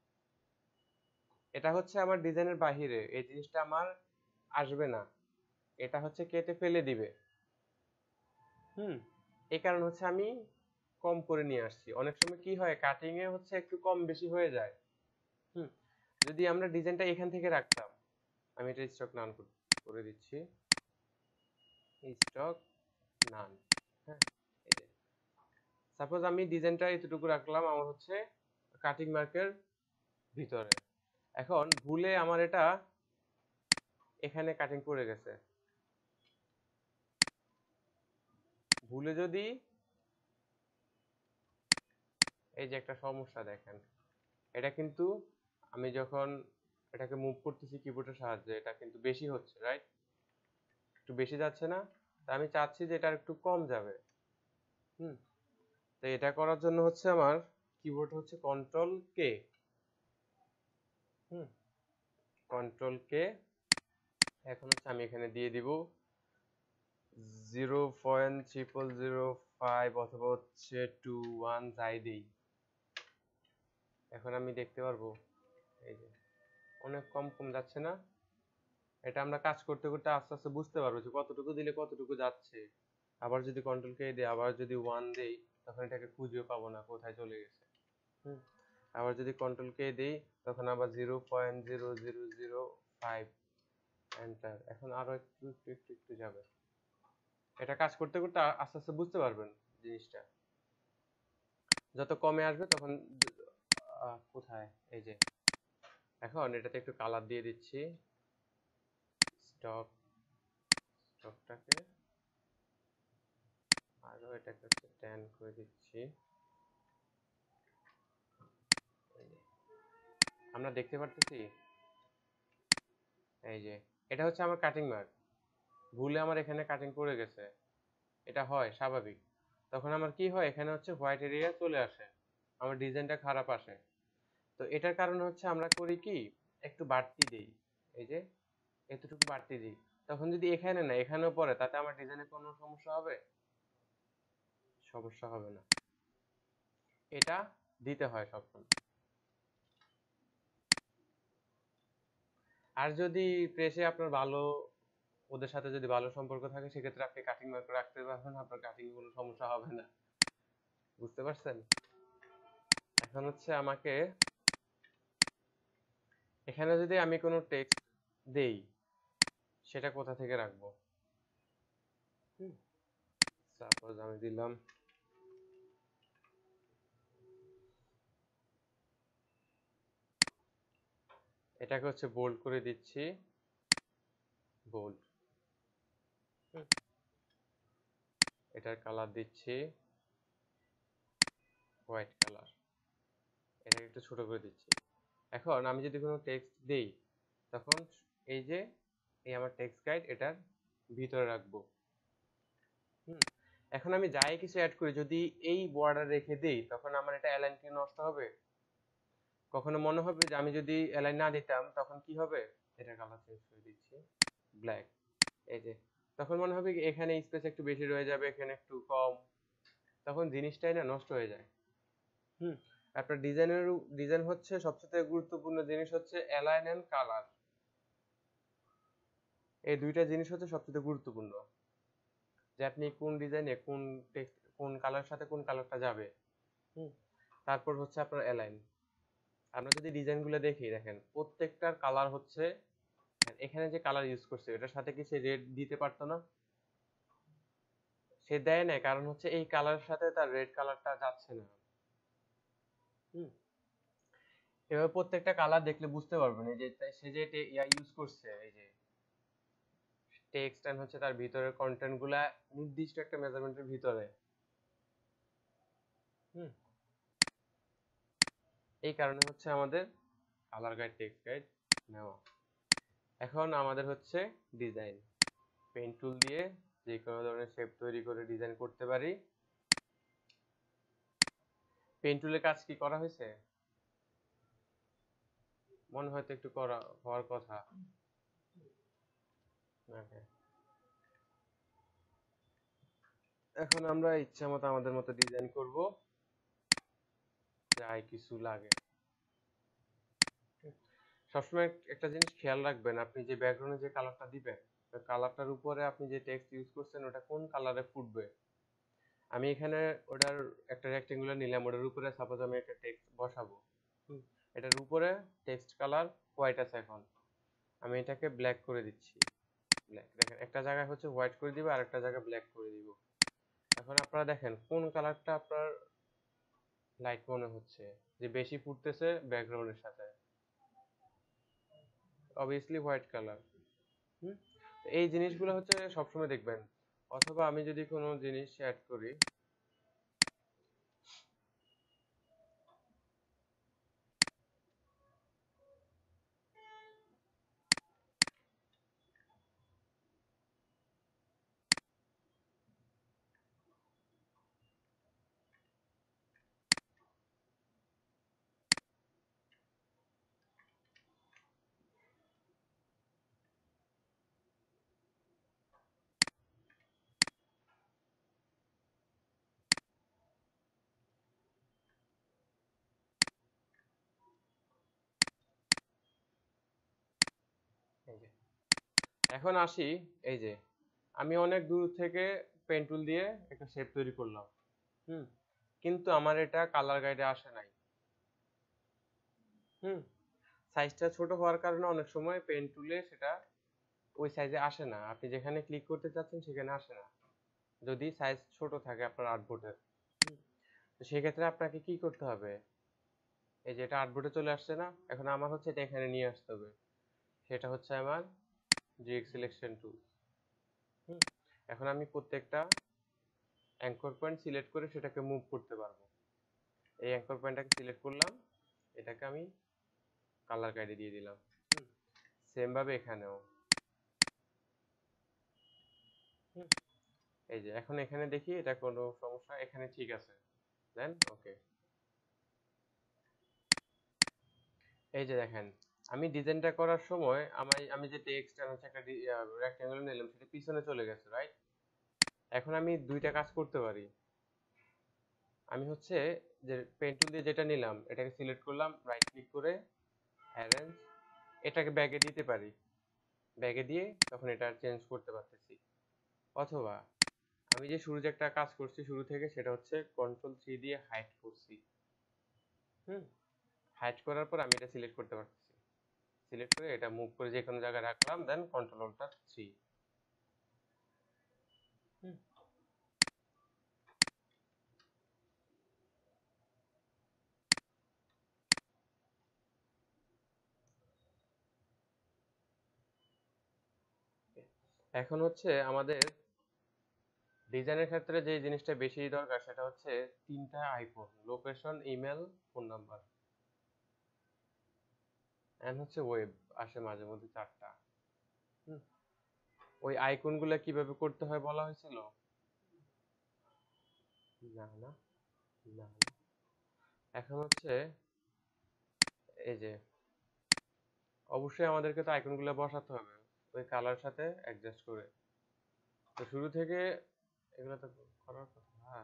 এটা হচ্ছে আমার ডিজাইনের বাহিরে, এই জিনিসটা আমার আসবে না, এটা হচ্ছে কেটে ফেলে দিবে। হুম, এই কারণ হচ্ছে আমি কম করে নিয়ে আসছি। অনেক সময় কি হয়, কাটিং এ হচ্ছে একটু কম বেশি হয়ে যায়। হুম, যদি আমরা ডিজাইনটা এখান থেকে রাখতাম, আমি এটা স্টক নান করে দিচ্ছি, স্টক নান। হ্যাঁ, এই যে সাপোজ আমি ডিজাইনটা এতটুকু রাখলাম আমার হচ্ছে কাটিং মার্কের ভিতরে। এখন ভুলে আমার এটা এখানে কাটিং পড়ে গেছে, ভুলে যদি, এই যে একটা সমস্যা দেখেন, এটা কিন্তু আমি যখন এটাকে মুভ করতেছি কিবোর্ডের সাহায্যে, এটা কিন্তু বেশি হচ্ছে, রাইট? একটু বেশি যাচ্ছে না? তা আমি চাচ্ছি যে এটা একটু কম যাবে। হুম, তো এটা করার জন্য হচ্ছে আমার কিবোর্ড হচ্ছে কন্ট্রোল কে। হুম, কন্ট্রোল কে। এখন হচ্ছে আমি এখানে দিয়ে দিব zero point triple zero five অথবা হচ্ছে টু ওয়ান, যাই দিই। এখন আমি দেখতে পারবো এই যে অনেক কম কম যাচ্ছে না? এটা আমরা কাজ করতে করতে আস্তে আস্তে বুঝতে পারবো যে কতটুকু দিলে কতটুকু যাচ্ছে। আবার যদি কন্ট্রোল কে দিই, আবার যদি ওয়ান দেই, তখন এটাকে খুঁজেও পাবো না কোথায় চলে গেছে। হুম, আবার যদি কন্ট্রোল কে দিই, তখন আবার zero point zero zero zero five, enter. এখন আরো একটু একটু একটু একটু যাবে। এটা কাজ করতে করতে আস্তে আস্তে বুঝতে পারবেন জিনিসটা। যত কমে আসবে তখন আহ, কোথায়, এই যে এখন এটাতে একটু কালার দিয়ে দিচ্ছি, স্টক, স্টকটাকে আরো এটাকে হচ্ছে টেন করে দিচ্ছি। আমরা দেখতে পারতেছি, এই যে এটা হচ্ছে আমার কাটিং মার্ক। ভুলে আমার এখানে কাটিং পড়ে গেছে, এটা হয় স্বাভাবিক, তখন আমার কি হয়, এখানে হচ্ছে হোয়াইট এরিয়া চলে আসে, আমার ডিজাইনটা খারাপ আসে। তো এটার কারণ হচ্ছে আমরা করি কি, একটু বাড়তি দেই, এই যে এতটুকু বাড়তি দিই, তখন যদি এখানে না এখানেও পড়ে, তাতে আমার ডিজাইনে কোনো সমস্যা হবে? সমস্যা হবে না। এটা দিতে হয় সবসময়। আর যদি প্রেসে আপনার ভালো, ওদের সাথে যদি ভালো সম্পর্ক থাকে, সেক্ষেত্রে আপনি কাটিং মার্ক রাখতে পারবেন, আপনার কাটিং কোনো সমস্যা হবে না। বুঝতে পারছেন? এখন হচ্ছে আমাকে এখানে যদি আমি কোনো টেক্সট দেই, সেটা কোথা থেকে রাখবো? সাপোজ আমি দিলাম এটাকে হচ্ছে বোল্ড করে দিচ্ছি, বোল্ড। এটার কালার দিচ্ছি হোয়াইট কালার, এটাকে একটু ছোট করে দিচ্ছি। এখন আমি যদি কোনো টেক্সট দেই, তখন এই যে এই আমার টেক্সট গাইড, এটার ভিতরে রাখবো। হুম এখন আমি যাই কিছু অ্যাড করি, যদি এই বর্ডার রেখে দেই, তখন আমার এটা অ্যালাইন কি নষ্ট হবে? কখনো মনে হবে যে আমি যদি অ্যালাইন না দিতাম তখন কি হবে? এটা কালার চেঞ্জ করে দিচ্ছি, ব্ল্যাক। এই যে তখন মনে হবে কি এখানে স্পেস একটু বেশি রয়ে যাবে, এখানে একটু কম, তখন জিনিসটাই না নষ্ট হয়ে যায়। হুম আপনার ডিজাইনের ডিজাইন হচ্ছে সবচেয়ে গুরুত্বপূর্ণ জিনিস হচ্ছে অ্যালাইন এন্ড কালার, এই দুইটা জিনিস হচ্ছে সবচেয়ে গুরুত্বপূর্ণ, যে আপনি কোন ডিজাইনে কোন টেক্সট কোন কালার সাথে কোন কালারটা যাবে। হুম তারপর হচ্ছে আপনার অ্যালাইন। আমরা যদি ডিজাইনগুলো দেখি, দেখেন প্রত্যেকটার কালার হচ্ছে, এখানে যে কালার ইউজ করছে এটার সাথে কি সে রেড দিতে পারতো না? সে দেয় না, কারণ হচ্ছে এই কালারের সাথে তার রেড কালারটা যাচ্ছে না। হুম এভাবে প্রত্যেকটা কালার দেখলে বুঝতে পারবেন, এই যে সে যে ইয়া ইউজ করছে, এই যে টেক্সট এন্ড হচ্ছে তার ভিতরের কন্টেন্ট গুলা নির্দিষ্ট একটা মেজারমেন্টের ভিতরে। হুম এই কারণে হচ্ছে আমাদের কালার গাইড, টেক্সট গাইড নেওয়া। এখন আমাদের হচ্ছে ডিজাইন, পেন টুল দিয়ে যে কোনো ধরনের শেপ তৈরি করে ডিজাইন করতে পারি। পেন টুলের কাজ কি করা হয়েছে? মনে হয়তো একটু করা হওয়ার কথা। Okay. এখন আমরা ইচ্ছা মতো আমাদের মতো ডিজাইন করব, যাই কিছু লাগে। সবসময় একটা জিনিস খেয়াল রাখবেন, আপনি যে ব্যাকগ্রাউন্ডে যে কালারটা দিবেন, ওই কালারটার উপরে আপনি যে টেক্সট ইউজ করছেন ওটা কোন কালারে ফুটবে। আমি এখানে ওটার একটা রেক্টেঙ্গুলার নিলাম, ওটার উপরে সাপোজ আমি একটা টেক্সট বসাবো। এটার উপরে টেক্সট কালার হোয়াইট আছে, এখন আমি এটাকে ব্ল্যাক করে দিচ্ছি। ব্ল্যাক, দেখেন একটা জায়গায় হচ্ছে হোয়াইট করে দিব, আর একটা জায়গায় ব্ল্যাক করে দিব। এখন আপনারা দেখেন কোন কালারটা আপনার লাইট মনে হচ্ছে, যে বেশি ফুটতেছে ব্যাকগ্রাউন্ডের সাথে? Obviously white colour. হুম এই জিনিসগুলো হচ্ছে সবসময় দেখবেন। অথবা আমি যদি কোনো জিনিস অ্যাড করি, এই যে এখন আসি, এই যে আমি অনেক দূর থেকে পেন টুল দিয়ে একটা শেপ তৈরি করলাম। হুম কিন্তু আমার এটা কালার গাইডে আসে নাই। হুম সাইজটা ছোট হওয়ার কারণে অনেক সময় পেন টুলে সেটা ওই সাইজে আসে না, আপনি যেখানে ক্লিক করতে চাচ্ছেন সেখানে আসে না, যদি সাইজ ছোট থাকে আপনার আর্টবোর্ডের। তো সেক্ষেত্রে আপনাকে কি করতে হবে, এই যে এটা আর্টবোর্ডে চলে আসছে না, এখন আমার হচ্ছে এটা এখানে নিয়ে আসতে হবে, সেটা হচ্ছে আমার জিএক্স সিলেকশন টুল। হুম এখন আমি প্রত্যেকটা অ্যাঙ্কর পয়েন্ট সিলেক্ট করে সেটাকে মুভ করতে পারবো। এই অ্যাঙ্কর পয়েন্টটাকে সিলেক্ট করলাম, এটাকে আমি কালার গাইডে দিয়ে দিলাম। হুম সেম ভাবে এখানেও হুম, এই যে এখন এখানে দেখি এটা কোনো সমস্যা, এখানে ঠিক আছে, দেন ওকে। এই যে দেখেন আমি ডিজাইনটা করার সময় আমি আমি যে টেক্সট আর হচ্ছে একটা রেক্টেঙ্গেল নিলাম সেটা পিছনে চলে গেছে, রাইট? এখন আমি দুইটা কাজ করতে পারি। আমি হচ্ছে যে পেন টুল দিয়ে যেটা নিলাম এটাকে সিলেক্ট করলাম, রাইট ক্লিক করে অ্যারেঞ্জ, এটাকে ব্যাগে দিতে পারি, ব্যাগে দিয়ে তখন এটা চেঞ্জ করতে পারতেছি। অথবা আমি যে শুরু যে একটা কাজ করছি শুরু থেকে, সেটা হচ্ছে কন্ট্রোল থ্রি দিয়ে হাইড করছি। হুম, হাইড করার পর আমি এটা সিলেক্ট করতে পারতেছি, সিলেক্ট করে এটা মুভ করে যে কোনো জায়গায় রাখলাম, then control alter three. Hmm, এখন হচ্ছে আমাদের ডিজাইনের ক্ষেত্রে যে জিনিসটা বেশি দরকার সেটা হচ্ছে তিনটা icon, location, email, phone number, and হচ্ছে ওয়েব আসে মাঝে মধ্যে চারটা। হুম, ওই আইকন গুলা কিভাবে করতে হয় বলা হয়েছিল? না না না না। এখন হচ্ছে এই যে অবশ্যই আমাদেরকে তো আইকন গুলা বসাতে হবে ওই কালার সাথে অ্যাডজাস্ট করে। তো শুরু থেকে এগুলো তো করার কথা। হ্যাঁ,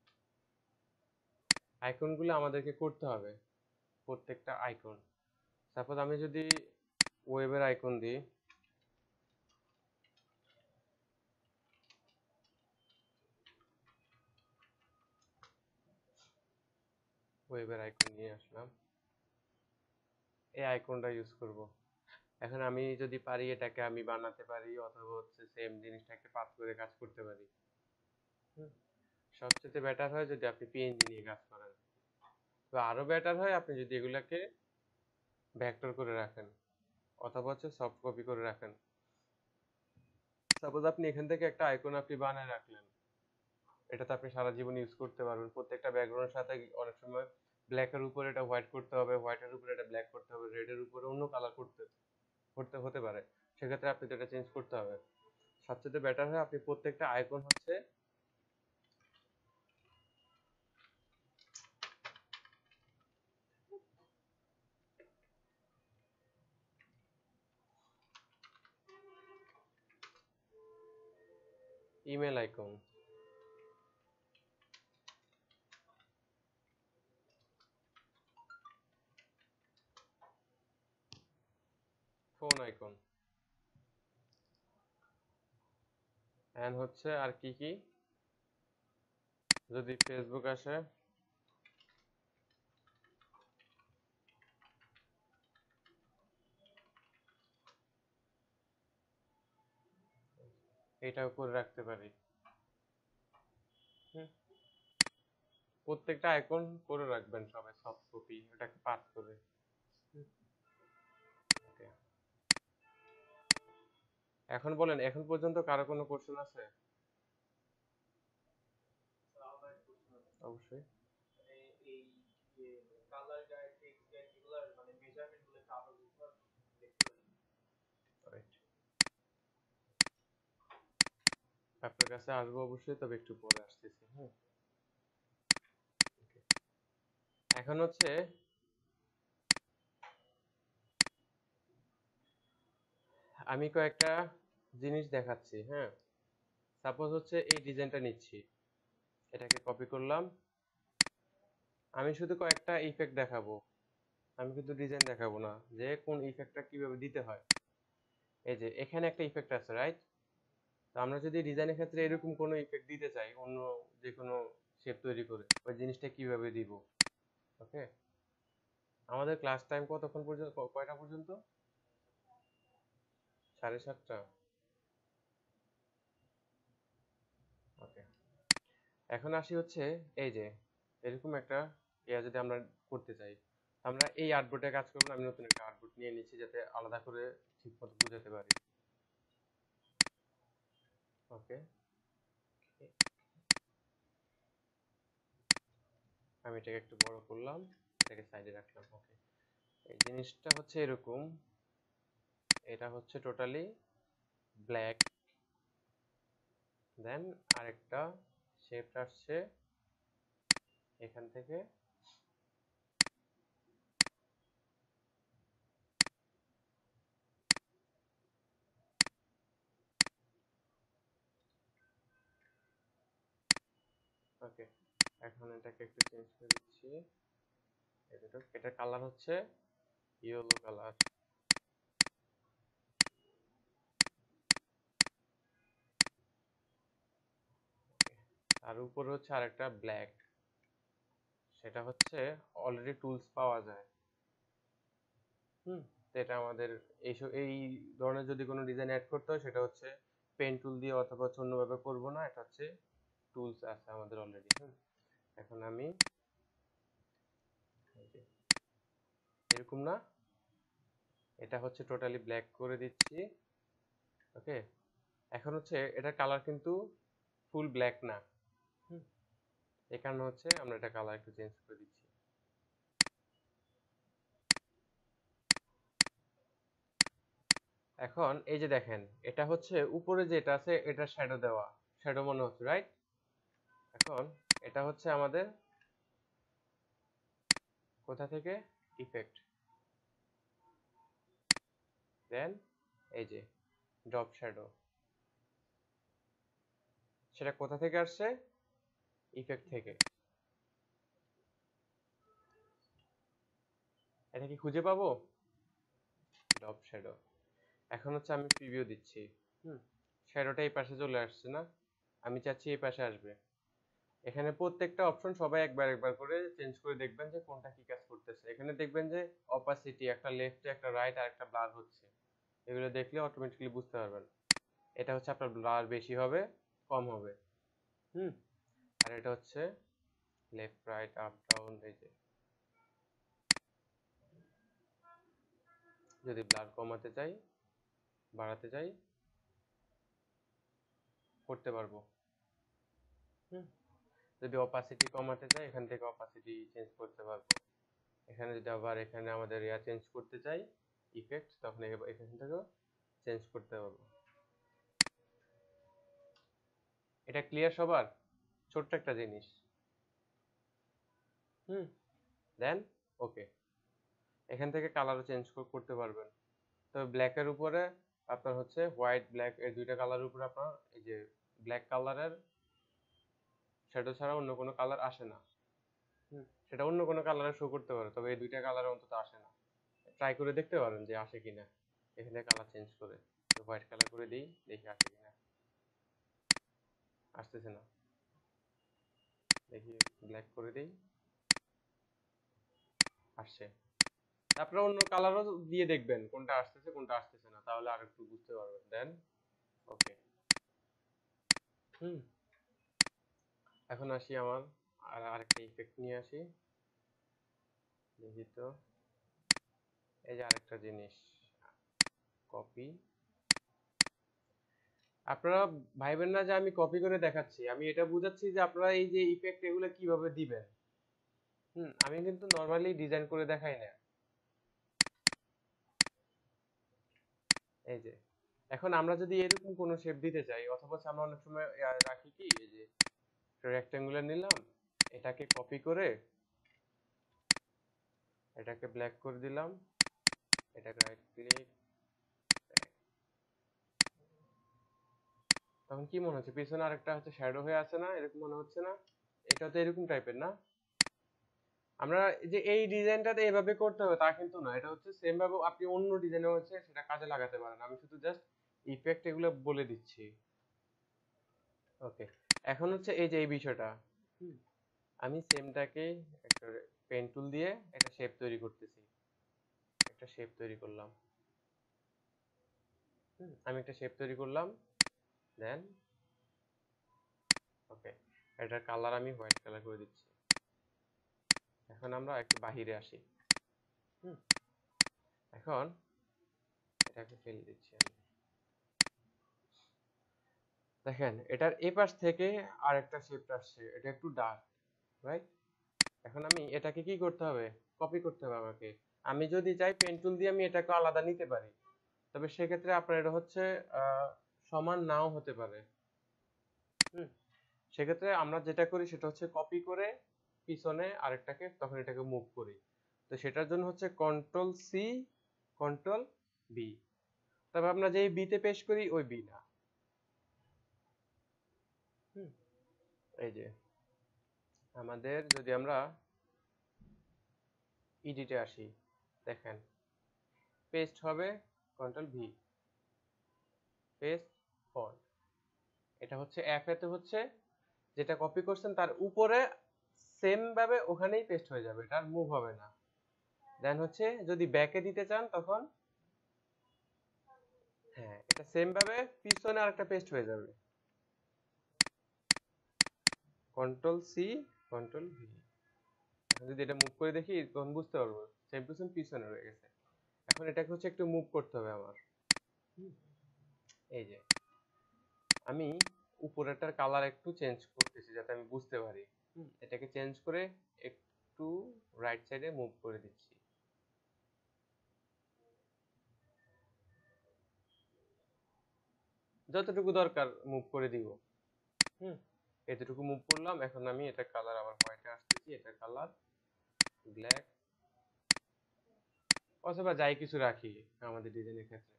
আইকন গুলো আমাদেরকে করতে হবে, প্রত্যেকটা আইকন। সাপোজ আমি যদি ওয়েবের আইকন দিই, ওয়েবের আইকন নিয়ে আসলাম, এই আইকনটা ইউজ করব। এখন আমি যদি পারি এটাকে আমি বানাতে পারি, অথবা হচ্ছে সেম জিনিসটাকে পাথ করে কাজ করতে পারি। হুম, সবচেয়ে বেটার হয় যদি আপনি পিএনজি নিয়ে কাজ করেন, তো আরো বেটার হয় আপনি যদি এগুলাকে ভেক্টর করে রাখেন, অথবা হচ্ছে সফট কপি করে রাখেন। সাপোজ আপনি এখান থেকে একটা আইকন আপনি বানায় রাখলেন, এটা তো আপনি সারা জীবন ইউজ করতে পারবেন। প্রত্যেকটা ব্যাকগ্রাউন্ডের সাথে অনেক সময় ব্ল্যাকের উপরে এটা হোয়াইট করতে হবে, হোয়াইটের উপরে এটা ব্ল্যাক করতে হবে, রেডের উপরে অন্য কালার করতে করতে হতে পারে, সেক্ষেত্রে আপনি তো এটা চেঞ্জ করতে হবে। সবচেয়ে বেটার হয় আপনি প্রত্যেকটা আইকন হচ্ছে email icon, phone icon, and হচ্ছে আর কি কি, যদি ফেসবুক আসে এটাও করে রাখতে পারি। হুম, প্রত্যেকটা আইকন করে রাখবেন সবাই সফট কপি, ওটাকে পাস করে। হুম, ওকে। এখন বলেন, এখন পর্যন্ত কারো কোনো কোশ্চেন আছে? অবশ্যই। রাইট, আপনার কাছে আসবো অবশ্যই, তবে একটু পরে আসতেছি। হ্যাঁ, ওকে। এখন হচ্ছে আমি কয়েকটা জিনিস দেখাচ্ছি। হ্যাঁ, সাপোজ হচ্ছে এই ডিজাইনটা নিচ্ছি, এটাকে কপি করলাম, আমি শুধু কয়েকটা ইফেক্ট দেখাবো, আমি কিন্তু ডিজাইন দেখাবো না যে কোন ইফেক্টটা কিভাবে দিতে হয়। এই যে এখানে একটা ইফেক্ট আছে, রাইট? তো আমরা যদি ডিজাইনের ক্ষেত্রে এরকম কোনো ইফেক্ট দিতে চাই, অন্য যে কোনো শেপ তৈরি করে, ওই জিনিসটা কিভাবে দিব? ওকে, আমাদের ক্লাস টাইম কতক্ষণ পর্যন্ত, ক- কয়টা পর্যন্ত? সাড়ে সাতটা। ওকে, এখন আসি হচ্ছে এই যে এরকম একটা ইয়া যদি আমরা করতে চাই, আমরা এই আর্টবোর্ডে কাজ করবো না, আমি নতুন একটা আর্টবোর্ড নিয়ে নিচ্ছি যাতে আলাদা করে ঠিক মতো বুঝাতে পারি। ওকে, আমি এটাকে একটু বড় করলাম, এটাকে সাইডে রাখলাম। ওকে, এই জিনিসটা হচ্ছে এরকম, এটা হচ্ছে টোটালি ব্ল্যাক, দেন আরেকটা শেপ আসছে এখান থেকে, ওকে। এখন এটাকে একটু চেঞ্জ করে দিচ্ছি, এটার কালার হচ্ছে ইয়েলো কালার, আর উপরে হচ্ছে আরেকটা ব্ল্যাক, সেটা হচ্ছে অলরেডি টুলস পাওয়া যায়। হুম, এটা আমাদের এই এই ধরনের যদি কোনো ডিজাইন অ্যাড করতে হয় সেটা হচ্ছে পেন টুল দিয়ে অথবা অন্যভাবে করবো না, এটা হচ্ছে টুলস আছে আমাদের অলরেডি। হুম, এখন আমি এরকম না, এটা হচ্ছে টোটালি ব্ল্যাক করে দিচ্ছি। ওকে, এখন হচ্ছে এটার কালার কিন্তু ফুল ব্ল্যাক না। হুম, এই কারণে হচ্ছে আমরা এটা কালার একটু চেঞ্জ করে দিচ্ছি। এখন এই যে দেখেন, এটা হচ্ছে উপরে যেটা আছে এটা শ্যাডো দেওয়া, শ্যাডো মনে হচ্ছে, রাইট? এখন এটা হচ্ছে আমাদের কোথা থেকে ইফেক্ট, দেন এই যে ড্রপ শ্যাডো, সেটা কোথা থেকে আসছে? ইফেক্ট থেকে। এটা কি খুঁজে পাবো? Drop shadow. এখন হচ্ছে আমি প্রিভিউ দিচ্ছি। হুম, শ্যাডোটা এই পাশে চলে আসছে না, আমি চাচ্ছি এই পাশে আসবে। এখানে প্রত্যেকটা অপশন সবাই একবার একবার করে চেঞ্জ করে দেখবেন যে কোনটা কি কাজ করতেছে। এখানে দেখবেন যে অপাসিটি একটা লেফটে একটা রাইট আর একটা ব্লার হচ্ছে, এগুলো দেখলে অটোমেটিক্যালি বুঝতে পারবেন এটা হচ্ছে আপনার ব্লার বেশি হবে কম হবে। হুম, আর এটা হচ্ছে লেফট রাইট আপ ডাউন, এই যে যদি ব্লার কমাতে চাই বাড়াতে চাই করতে পারবো। হুম, যদি অপাসিটি কমাতে চাই এখান থেকে অপাসিটি চেঞ্জ করতে পারবো। এখানে যদি আবার এখানে আমাদের ইয়া চেঞ্জ করতে চাই ইফেক্ট, তখন এখান থেকেও চেঞ্জ করতে পারবো। এটা ক্লিয়ার সবার? ছোট্ট একটা জিনিস। হুম, দেন ওকে, এখান থেকে কালারও চেঞ্জ করতে পারবেন। তবে ব্ল্যাকের উপরে আপনার হচ্ছে হোয়াইট ব্ল্যাক এই দুইটা কালারের উপরে আপনার এই যে ব্ল্যাক কালারের শ্যাডো ছাড়া অন্য কোনো কালার আসে না। হুম, সেটা অন্য কোনো কালারে শো করতে পারে, তবে এই দুইটা কালারে অন্তত আসে না। ট্রাই করে দেখতে পারেন যে আসে কিনা, এখানে কালার চেঞ্জ করে হোয়াইট কালার করে দিই, দেখি আসে কিনা। আসতেছে না, দেখি ব্ল্যাক করে দিই, আসছে। আপনারা অন্য কালারও দিয়ে দেখবেন কোনটা আসতেছে কোনটা আসতেছে না, তাহলে আর একটু বুঝতে পারবেন। দেন ওকে। হুম, এখন আসি আমার আর আরেকটা ইফেক্ট নিয়ে আসি, দেখি তো। এই যে আরেকটা জিনিস, কপি। আপনারা ভাইবেন না যে আমি কপি করে দেখাচ্ছি, আমি এটা বুঝাচ্ছি যে আপনারা এই যে ইফেক্ট এগুলো কিভাবে দিবেন। হুম, আমি কিন্তু নরমালি ডিজাইন করে দেখাই না। এই যে এখন আমরা যদি এরকম কোনো শেপ দিতে চাই, অথবা আমরা অনেক সময় আহ, রাখি কি, এই যে রেক্টেঙ্গুলার নিলাম, এটাকে কপি করে এটাকে ব্ল্যাক করে দিলাম, এটাকে রাইট ক্লিক, তখন কি মনে হচ্ছে পিছনে আরেকটা হচ্ছে শ্যাডো হয়ে আছে না, এরকম মনে হচ্ছে না? এটা তো এরকম টাইপের না? আমরা যে এই ডিজাইনটাতে এভাবে করতে হবে তা কিন্তু না, এটা হচ্ছে সেম ভাবে আপনি অন্য ডিজাইনে হচ্ছে সেটা কাজে লাগাতে পারেন, আমি শুধু জাস্ট ইফেক্ট এগুলো বলে দিচ্ছি। ওকে, এখন হচ্ছে এই যে এই বিষয়টা, হুম, আমি সেমটাকে একটা পেন টুল দিয়ে একটা শেপ তৈরি করতেছি, একটা শেপ তৈরি করলাম। হুম, আমি একটা শেপ তৈরি করলাম, দেন ওকে, এটার কালার আমি হোয়াইট কালার করে দিচ্ছি। এখন আমরা একটু বাহিরে আসি। হুম, এখন এটাকে ফেলে দিচ্ছি আমি। দেখেন এটার এই পাশ থেকে আর একটা শেপ আসছে, এটা একটু ডার্ক, রাইট? এখন আমি এটাকে কি করতে হবে? কপি করতে হবে আমাকে। আমি যদি চাই পেন টুল দিয়ে আমি এটাকে আলাদা নিতে পারি, তবে সেক্ষেত্রে আপনার এটা হচ্ছে আহ, সমান নাও হতে পারে। হুম, সেক্ষেত্রে আমরা যেটা করি সেটা হচ্ছে কপি করে পিছনে আরেকটাকে তখন এটাকে মুভ করি। তো সেটার জন্য হচ্ছে কন্ট্রোল সি কন্ট্রোল বি। তবে আমরা যেই বিতে পেস্ট করি ওই বি না। হুম, এই যে আমাদের যদি আমরা ইডিটে আসি, দেখেন পেস্ট হবে কন্ট্রোল ভি, পেস্ট ফন্ট। এটা হচ্ছে এফ এতে হচ্ছে যেটা কপি করছেন তার উপরে সেম ভাবে ওখানেই পেস্ট হয়ে যাবে, এটা আর মুভ হবে না। দেন হচ্ছে যদি ব্যাকে দিতে চান তখন হ্যাঁ এটা সেম ভাবে পিছনে আরেকটা পেস্ট হয়ে যাবে, কন্ট্রোল সি কন্ট্রোল ভি। এখন যদি এটা মুভ করে দেখি তখন বুঝতে পারবো সেম টু সেম পিছনে রয়ে গেছে। এখন এটাকে হচ্ছে একটু মুভ করতে হবে আমার। এই যে আমি উপরেরটার কালার একটু চেঞ্জ করতেছি যাতে আমি বুঝতে পারি। এটাকে চেঞ্জ করে একটু রাইট সাইডে মুভ করে দিচ্ছি। যতটুকু দরকার মুভ করে দিব। হুম, এতটুকু মুভ করলাম। এখন আমি এটা কালার আবার হোয়াইটে আসতেছি, এটা কালার ব্ল্যাক অথবা যাই কিছু রাখি আমাদের ডিজাইনের ক্ষেত্রে।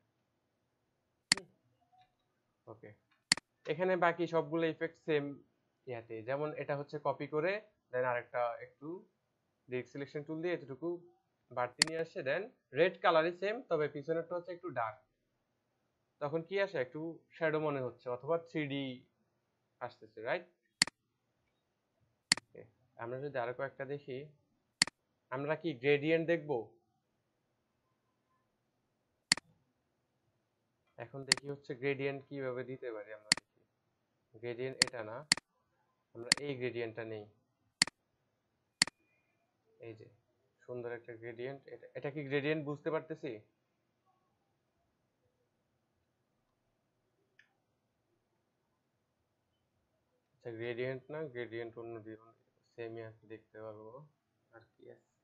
ওকে, এখানে বাকি সবগুলো ইফেক্ট সেম ইয়াতে, যেমন এটা হচ্ছে কপি করে দেন আরেকটা একটু ডিরেক্ট সিলেকশন টুল দিয়ে এতটুকু বাড়তি নিয়ে আসে, দেন রেড কালারই সেম তবে পিছনেরটা হচ্ছে একটু ডার্ক। তখন কি আসে একটু শ্যাডো মনে হচ্ছে অথবা থ্রি ডি আসতেছে, রাইট? আমরা যদি আরো কয়েকটা দেখি, আমরা কি গ্রেডিয়েন্ট দেখবো? এখন দেখি হচ্ছে গ্রেডিয়েন্ট কিভাবে দিতে পারি। আমরা দেখি গ্রেডিয়েন্ট এটা না, আমরা এই গ্রেডিয়েন্টটা নেই। এই যে সুন্দর একটা গ্রেডিয়েন্ট, এটা এটা কি গ্রেডিয়েন্ট বুঝতে পারতেছি? আচ্ছা গ্রেডিয়েন্ট না, গ্রেডিয়েন্ট অন্য দিন সেমই আছে, দেখতে পারবো। আর কি আছে?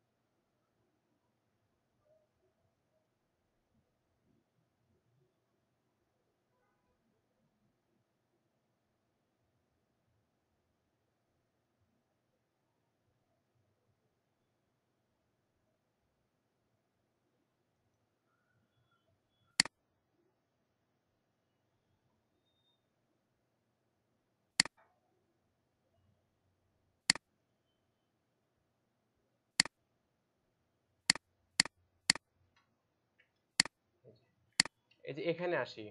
এই যে এখানে আসি,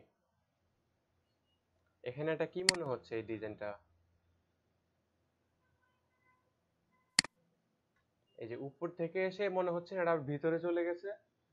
এখানে এটা কি মনে হচ্ছে এই ডিজাইনটা? এই যে উপর থেকে এসে মনে হচ্ছে এটা ভিতরে চলে গেছে।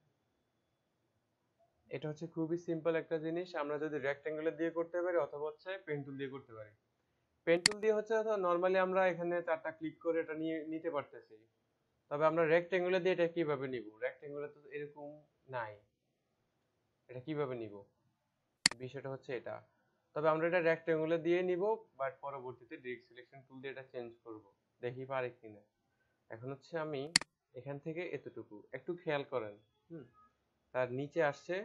এটা হচ্ছে খুবই সিম্পল একটা জিনিস, আমরা যদি রেক্টেঙ্গুলার দিয়ে করতে পারি অথবা হচ্ছে পেন টুল দিয়ে করতে পারি। পেন টুল দিয়ে হচ্ছে নরমালি আমরা এখানে চারটা ক্লিক করে এটা নিয়ে নিতে পারতেছি, তবে আমরা রেক্টেঙ্গুলার দিয়ে এটা কিভাবে নিব? রেক্টেঙ্গুলার তো এরকম নাই, এটা কিভাবে নিব? বিষয়টা হচ্ছে এটা। তবে আমরা এটা রেক্টেঙ্গুলার দিয়ে নিব, বাট পরবর্তীতে ডিরেক্ট সিলেকশন টুল দিয়ে এটা চেঞ্জ করব, দেখি পারি কিনা। এখন হচ্ছে আমি এখান থেকে এতটুকু একটু খেয়াল করেন। হুম, তার নিচে আসছে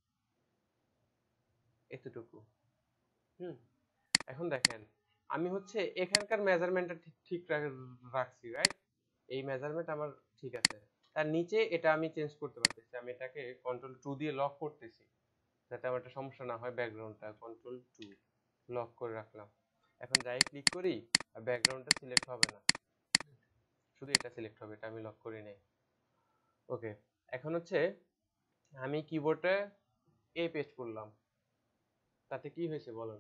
এতটুকু। হুম, এখন দেখেন আমি হচ্ছে এখানকার মেজারমেন্টটা ঠিক ঠিক রাখছি, রাইট? এই মেজারমেন্ট আমার ঠিক আছে। তার নিচে এটা আমি চেঞ্জ করতে পারতেছি, আমি এটাকে কন্ট্রোল টু দিয়ে লক করতেছি যাতে আমার একটা সমস্যা না হয়। ব্যাকগ্রাউন্ডটা কন্ট্রোল টু লক করে রাখলাম। এখন যাই ক্লিক করি ব্যাকগ্রাউন্ডটা সিলেক্ট হবে না, শুধু এটা সিলেক্ট হবে, এটা আমি লক করি নাই। ওকে, এখন হচ্ছে আমি কিবোর্ডে এ পেস্ট করলাম, তাতে কি হয়েছে বলেন?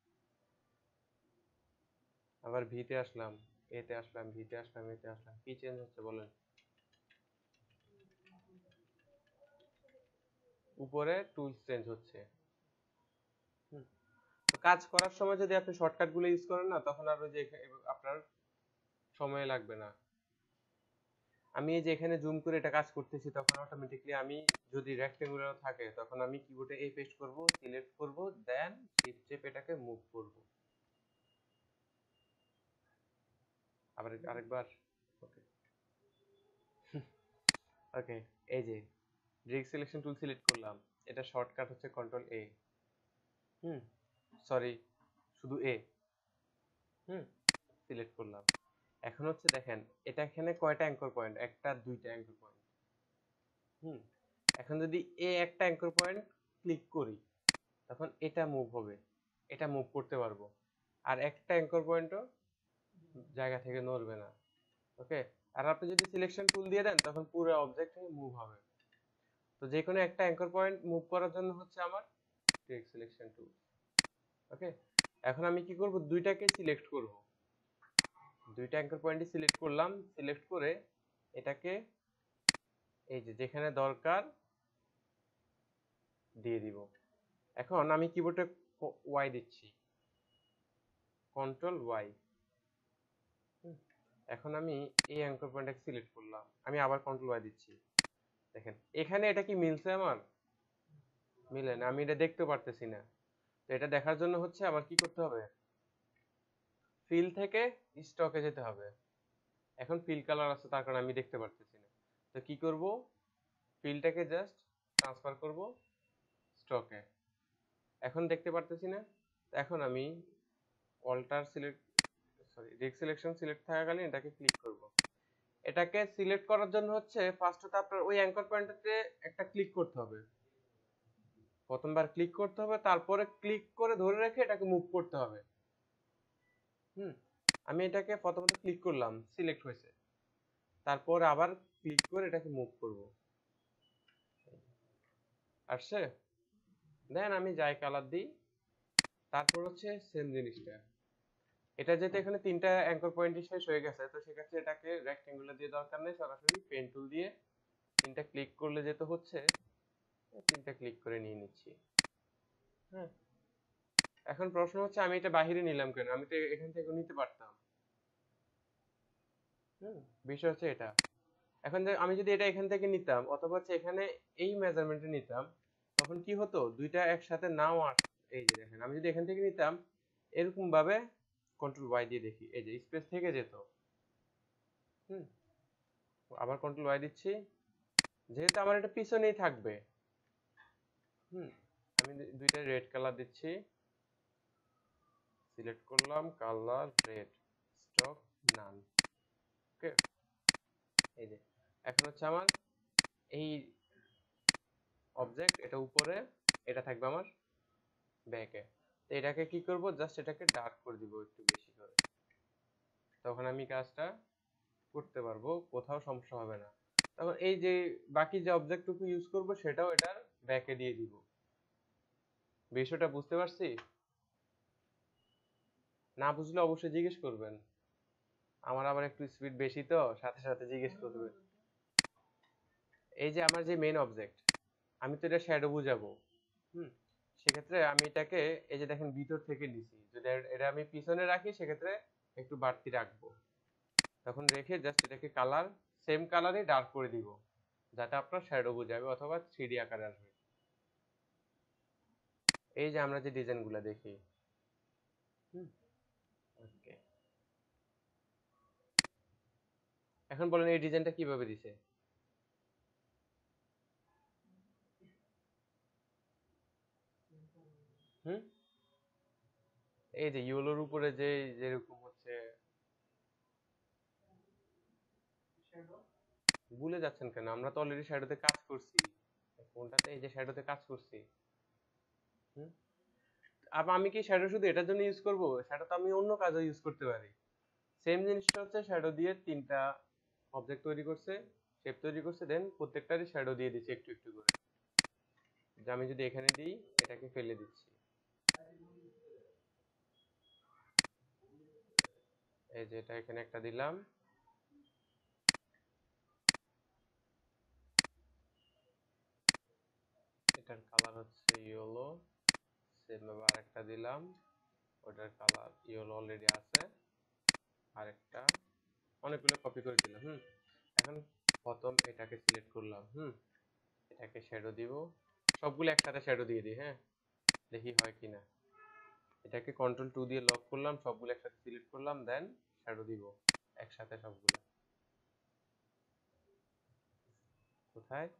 আবার ভিতে আসলাম, এতে আসলাম, ভিতে আসলাম, এতে আসলাম, কি চেঞ্জ হচ্ছে বলেন? উপরে টুলস চেঞ্জ হচ্ছে। হুম, তো কাজ করার সময় যদি আপনি শর্টকাট গুলো ইউজ করেন না তখন আর ওই যে আপনার সময় লাগবে না। আমি এই যে এখানে জুম করে এটা কাজ করতেছি তখন অটোমেটিকলি আমি যদি রেক্টেঙ্গুলার থাকে তখন আমি কিবোর্ডে এ পেস্ট করব, সিলেক্ট করব, দেন শিফট চেপে এটাকে মুভ করব। আবার আরেকবার। ওকে ওকে, এই যে ডিরেক্ট সিলেকশন টুল সিলেক্ট করলাম, এটা শর্টকাট হচ্ছে কন্ট্রোল এ। হুম, সরি, শুধু এ। হুম, সিলেক্ট করলাম। এখন হচ্ছে দেখেন এটা এখানে কয়টা অ্যাঙ্কর পয়েন্ট, একটা দুইটা অ্যাঙ্কর পয়েন্ট। হুম, এখন যদি এ একটা অ্যাঙ্কর পয়েন্ট ক্লিক করি তখন এটা মুভ হবে, এটা মুভ করতে পারবো, আর একটা অ্যাঙ্কর পয়েন্টও জায়গা থেকে নড়বে না। ওকে, আর আপনি যদি সিলেকশন টুল দিয়ে দেন তখন পুরো অবজেক্ট মুভ হবে। তো যে কোনো একটা অ্যাঙ্কর পয়েন্ট মুভ করার জন্য হচ্ছে আমার ট্রিক সিলেকশন টুল। ওকে, এখন আমি কি করব, দুইটাকে সিলেক্ট করব, দুইটা অ্যাঙ্কর পয়েন্টই সিলেক্ট করলাম, সিলেক্ট করে এটাকে এই যে যেখানে দরকার দিয়ে দিব। এখন আমি কিবোর্ডে ওয়াই দিচ্ছি, কন্ট্রোল ওয়াই। এখন আমি এই অ্যাঙ্কর পয়েন্টটাকে সিলেক্ট করলাম, আমি আবার কন্ট্রোল ওয়াই দিচ্ছি। দেখেন এখানে এটা কি মিলছে আমার? মিলে না, আমি এটা দেখতে পারতেছি না। তো এটা দেখার জন্য হচ্ছে আমার কি করতে হবে, ফিল থেকে স্টকে যেতে হবে। এখন ফিল কালার আছে তার কারণে আমি দেখতে পারতেছি না। তো কি করব, ফিলটাকে জাস্ট ট্রান্সফার করব স্টকে। এখন দেখতে পারতেছি না, এখন আমি অল্টার সিলেক্ট সরি রিক সিলেকশন সিলেক্ট থাকাকালীন এটাকে ক্লিক করব। এটাকে সিলেক্ট করার জন্য হচ্ছে ফার্স্টে আপনার ওই অ্যাঙ্কর পয়েন্টটাতে একটা ক্লিক করতে হবে, প্রথমবার ক্লিক করতে হবে, তারপরে ক্লিক করে ধরে রেখে এটাকে মুভ করতে হবে। হুম, আমি এটাকে প্রথমত ক্লিক করলাম, সিলেক্ট হয়েছে, তারপর আবার ক্লিক করে এটাকে মুভ করব। আসছে, দেন আমি যাই কালার দিই, তারপর হচ্ছে সেম জিনিসটা। এটা যেহেতু এখানে তিনটা অ্যাঙ্কর পয়েন্টই শেষ হয়ে গেছে, তো সেক্ষেত্রে এটাকে রেক্টেঙ্গুলার দিয়ে দরকার নেই, সরাসরি পেন টুল দিয়ে তিনটা ক্লিক করলে যেতে হচ্ছে, তিনটা ক্লিক করে নিয়ে নিচ্ছি। হ্যাঁ, এখন প্রশ্ন হচ্ছে আমি এটা বাহিরে নিলাম কেন, আমি তো এখান থেকে নিতে পারতাম। হুম, বিষয় হচ্ছে এটা। এখন যে আমি যদি এটা এখান থেকে নিতাম অথবা হচ্ছে এখানে এই মেজারমেন্টে নিতাম, তখন কি হতো, দুইটা একসাথে নাও আস। এই যে দেখেন আমি যদি এখান থেকে নিতাম এরকম ভাবে, কন্ট্রোল ওয়াই দিয়ে দেখি, এই যে স্পেস থেকে যেত। হুম, আবার কন্ট্রোল ওয়াই দিচ্ছি, যেহেতু আমার এটা পিছনেই থাকবে। হুম, আমি দুইটা রেড কালার দিচ্ছি, সিলেক্ট করলাম colour red, stroke none. Okay, এই যে এখন হচ্ছে আমার এই অবজেক্ট এটা উপরে, এটা থাকবে আমার ব্যাকে। তো এটাকে কি করব, জাস্ট এটাকে ডার্ক করে দিব একটু বেশি করে, তখন আমি কাজটা করতে পারবো, কোথাও সমস্যা হবে না। তখন এই যে বাকি যে অবজেক্টটুকু ইউজ করব সেটাও এটার ব্যাকে দিয়ে দিব। বিষয়টা বুঝতে পারছি? না বুঝলে অবশ্যই জিজ্ঞেস করবেন, আমার আবার একটু স্পিড বেশি তো সাথে সাথে জিজ্ঞেস করবেন। এই যে আমার যে মেইন অবজেক্ট, আমি তো এটা শ্যাডো বুঝাবো। হুম, সেক্ষেত্রে আমি এটাকে এই যে দেখেন ভিতর থেকে নিছি, যদি এটা আমি পিছনে রাখি সেক্ষেত্রে একটু বাড়তি রাখবো, তখন রেখে জাস্ট এটাকে কালার সেম কালারে ডার্ক করে দিব, যাতে আপনার শ্যাডো বোঝাবে অথবা থ্রি ডি আকারে আসবে। এই যে আমরা যে ডিজাইন গুলা দেখি। হুম, ওকে, এখন বলেন এই ডিজাইনটা কিভাবে দিছে। হুম, এই যে ইয়েলোর উপরে যে যেরকম হচ্ছে, ভুলে যাচ্ছেন কেন, আমরা তো অলরেডি শ্যাডোতে কাজ করছি, কোনটাতে, এই যে শ্যাডোতে কাজ করছি। হুম, আবার আমি কি শ্যাডো শুধু এটার জন্য ইউজ করব, শ্যাডো তো আমি অন্য কাজে ইউজ করতে পারি। সেম জিনিসটা হচ্ছে শ্যাডো দিয়ে তিনটা অবজেক্ট তৈরি করছে, শেপ তৈরি করছে, দেন প্রত্যেকটারই শ্যাডো দিয়ে দিচ্ছে একটু একটু করে। যে আমি যদি এখানে দিই, এটাকে ফেলে দিচ্ছি, এই যে এটা এখানে একটা দিলাম, এটার কালার হচ্ছে ইয়েলো, সেম ভাবে আরেকটা দিলাম, ওটার কালার ইয়েলো অলরেডি আছে, আরেকটা, অনেকগুলো কপি করে দিলাম। হুম, এখন প্রথম এটাকে সিলেক্ট করলাম, হুম, এটাকে শ্যাডো দিব, সবগুলো একসাথে শ্যাডো দিয়ে দিই, হ্যাঁ, দেখি হয় কিনা। এটাকে কন্ট্রোল টু দিয়ে লক করলাম, সবগুলো একসাথে সিলেক্ট করলাম, দেন শ্যাডো দিব একসাথে সবগুলো। কোথায়,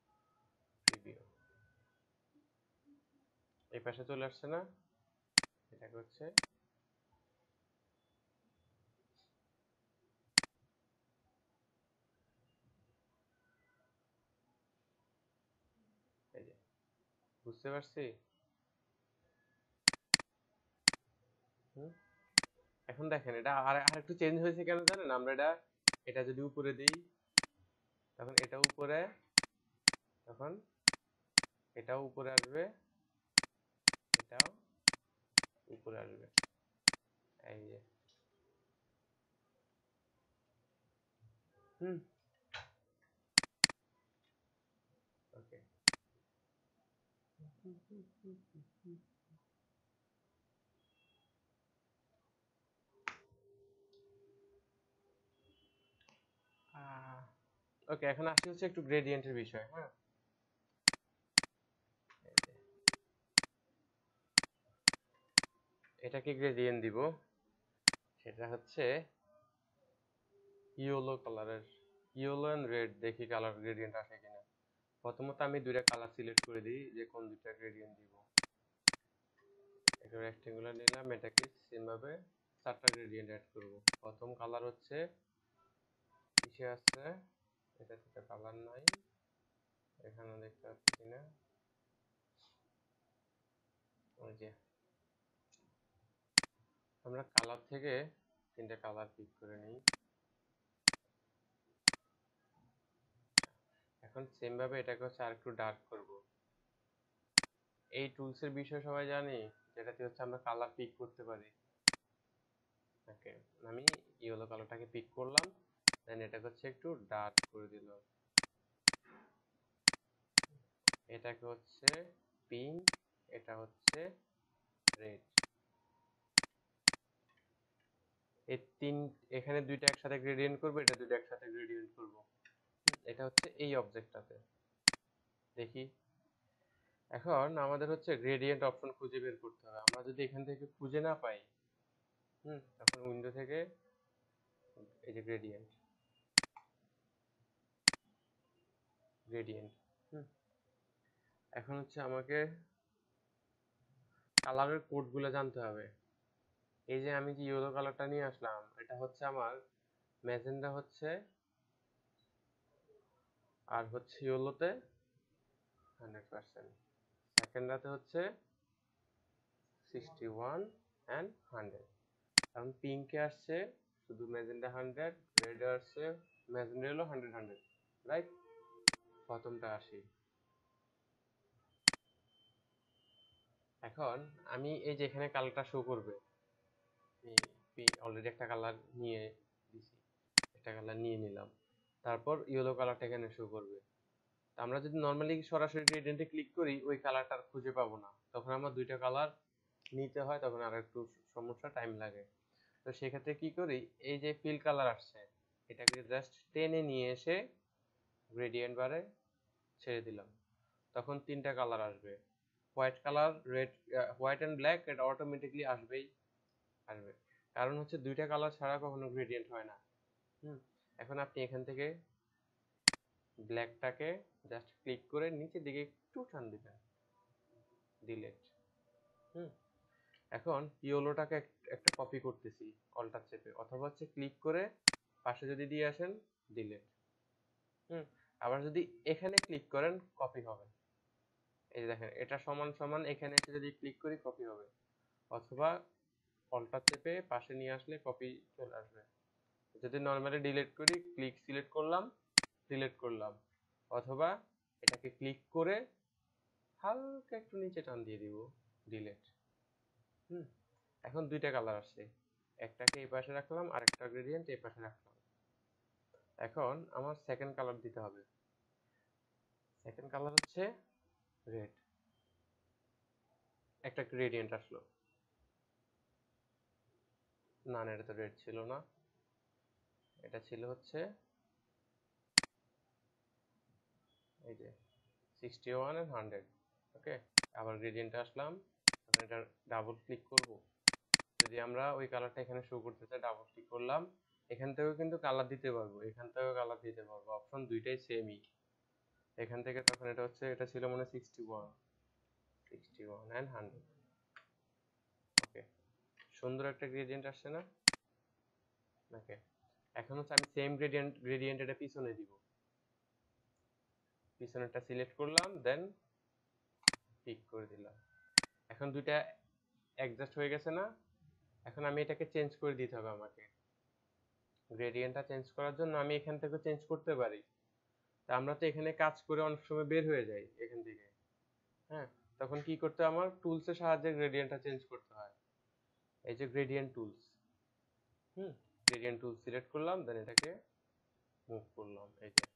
প্রিভিউ, এই পাশে চলে আসছে না, এটাকে হচ্ছে এই যে, বুঝতে পারছি? হুম, এখন দেখেন এটা আর আর একটু চেঞ্জ হয়েছে কেন জানেন? আমরা এটা এটা যদি উপরে দিই তখন এটা উপরে, তখন এটাও উপরে আসবে, এটাও উপরে আসবে। এই যে, হুম, ওকে। ওকে, এখন আসি হচ্ছে একটু গ্রেডিয়েন্টের বিষয়। হ্যাঁ, এই যে, এটাকে গ্রেডিয়েন্ট দিব, সেটা হচ্ছে ইয়েলো কালারের, ইয়েলো এন্ড রেড। দেখি কালার গ্রেডিয়েন্ট আসে কিনা। প্রথমত আমি দুইটা কালার সিলেক্ট করে দিই যে কোন দুইটা গ্রেডিয়েন্ট দিব। একটা রেক্টেঙ্গুলার নিলাম, এটাকে সেম ভাবে চারটা গ্রেডিয়েন্ট অ্যাড করব। প্রথম কালার হচ্ছে কিসে আছে, এটা থেকে কালার নাই, এখানে দেখতে পাচ্ছি কিনা, ওই যে, আমরা কালার থেকে তিনটা কালার পিক করে নিই। এখন সেম ভাবে এটাকে হচ্ছে আর একটু ডার্ক করব। এই টুলস এর বিষয় সবাই জানি, যেটাতে হচ্ছে আমরা কালার পিক করতে পারি। ওকে, আমি ইয়েলো কালারটাকে পিক করলাম, দেন এটাকে হচ্ছে একটু ডার্ক করে দিলাম। এটাকে হচ্ছে পিঙ্ক, এটা হচ্ছে রেড। এই তিন, এখানে দুইটা একসাথে গ্রেডিয়েন্ট করব, এটা দুইটা একসাথে গ্রেডিয়েন্ট করব। এটা হচ্ছে এই অবজেক্টটাতে। দেখি, এখন আমাদের হচ্ছে গ্রেডিয়েন্ট অপশন খুঁজে বের করতে হবে। আমরা যদি এখান থেকে খুঁজে না পাই, হুম, তখন উইন্ডো থেকে এই যে গ্রেডিয়েন্ট, গ্রেডিয়েন্ট, হুম, এখন হচ্ছে আমাকে কালারের কোডগুলো জানতে হবে। এই যে আমি যে ইয়েলো কালারটা নিয়ে আসলাম, এটা হচ্ছে আমার ম্যাজেন্ডা হচ্ছে, আর হচ্ছে ইয়েলোতে হান্ড্রেড পার্সেন্ট, সেকেন্ডাতে হচ্ছে সিক্সটি ওয়ান অ্যান্ড হান্ড্রেড। এখন পিঙ্কে আসছে শুধু ম্যাজেন্ডা হান্ড্রেড, রেড আসছে ম্যাজেন্ডা হলো হান্ড্রেড হান্ড্রেড, রাইট? প্রথমটা আসি। এখন আমি এই যে এখানে কালারটা শো করবে, অলরেডি একটা কালার নিয়ে দিছি, একটা কালার নিয়ে নিলাম, তারপর ইয়েলো কালারটা এখানে শো করবে। আমরা যদি নর্মালি সরাসরি গ্রেডিয়েন্টে ক্লিক করি, ওই কালারটা খুঁজে পাবো না, তখন আমার দুইটা কালার নিতে হয়, তখন আর একটু সমস্যা, টাইম লাগে। তো সেক্ষেত্রে কি করি, এই যে ফিল কালার আসছে, এটাকে জাস্ট টেনে নিয়ে এসে গ্রেডিয়েন্ট বারে ছেড়ে দিলাম, তখন তিনটা কালার আসবে। White colour, red, white and black, এটা অটোমেটিকলি আসবেই, আসবে। কারণ হচ্ছে দুইটা কালার ছাড়া কখনো গ্রেডিয়েন্ট হয় না। হুম, এখন আপনি এখান থেকে ব্ল্যাকটাকে জাস্ট ক্লিক করে নিচের দিকে একটু টান দিবেন, ডিলেট। হুম, এখন ইয়েলোটাকে একটা কপি করতেছি অল্টার চেপে, অথবা হচ্ছে ক্লিক করে পাশে যদি দিয়ে আসেন, ডিলেট। হুম, আবার যদি এখানে ক্লিক করেন, কপি হবে। এই যে দেখেন, এটা সমান সমান এখানে এসে যদি ক্লিক করি, কপি হবে, অথবা অল্টার চেপে পাশে নিয়ে আসলে কপি চলে আসবে। যদি নর্মালি ডিলিট করি, ক্লিক সিলেক্ট করলাম, ডিলিট করলাম, অথবা এটাকে ক্লিক করে হালকা একটু নিচে টান দিয়ে দিব, ডিলিট। হুম, এখন দুইটা কালার আসছে, একটাকে এই পাশে রাখলাম, আর একটা গ্রেডিয়েন্ট এই পাশে রাখলাম। এখন আমার সেকেন্ড কালার দিতে হবে। সেকেন্ড কালার হচ্ছে রেড, একটা গ্রেডিয়েন্ট আসলো, না না, এটা তো রেড ছিল না, এটা ছিল হচ্ছে এই যে sixty one and hundred. Okay, আবার গ্রেডিয়েন্টে আসলাম, এখন এটা ডাবল ক্লিক করব। যদি আমরা ওই কালারটা এখানে শো করতে চাই, ডাবল ক্লিক করলাম, এখান থেকেও কিন্তু কালার দিতে পারবো, এখান থেকেও কালার দিতে পারবো, অপশন দুইটাই সেমই। এখান থেকে তখন এটা হচ্ছে, এটা ছিল মনে sixty one, sixty one and hundred. Okay, সুন্দর একটা গ্রেডিয়েন্ট আসছে না? ওকে, এখন হচ্ছে আমি সেম গ্রেডিয়েন্ট গ্রেডিয়েন্ট এটা পিছনে দিব। পিছনেরটা সিলেক্ট করলাম, দেন পিক করে দিলাম। এখন দুইটা অ্যাডজাস্ট হয়ে গেছে না? এখন আমি এটাকে চেঞ্জ করে দিতে হবে আমাকে। গ্রেডিয়েন্টটা চেঞ্জ করার জন্য আমি এখান থেকে চেঞ্জ করতে পারি। তা আমরা তো এখানে কাজ করে অনেক সময় বের হয়ে যাই এখান থেকে। হ্যাঁ, তখন কি করতে হয়? আমার টুলসের সাহায্যে গ্রেডিয়েন্টটা চেঞ্জ করতে হয়। এই যে gradient tools, hmm, gradient tool select করলাম, দেন এটাকে মুভ করলাম। এই যে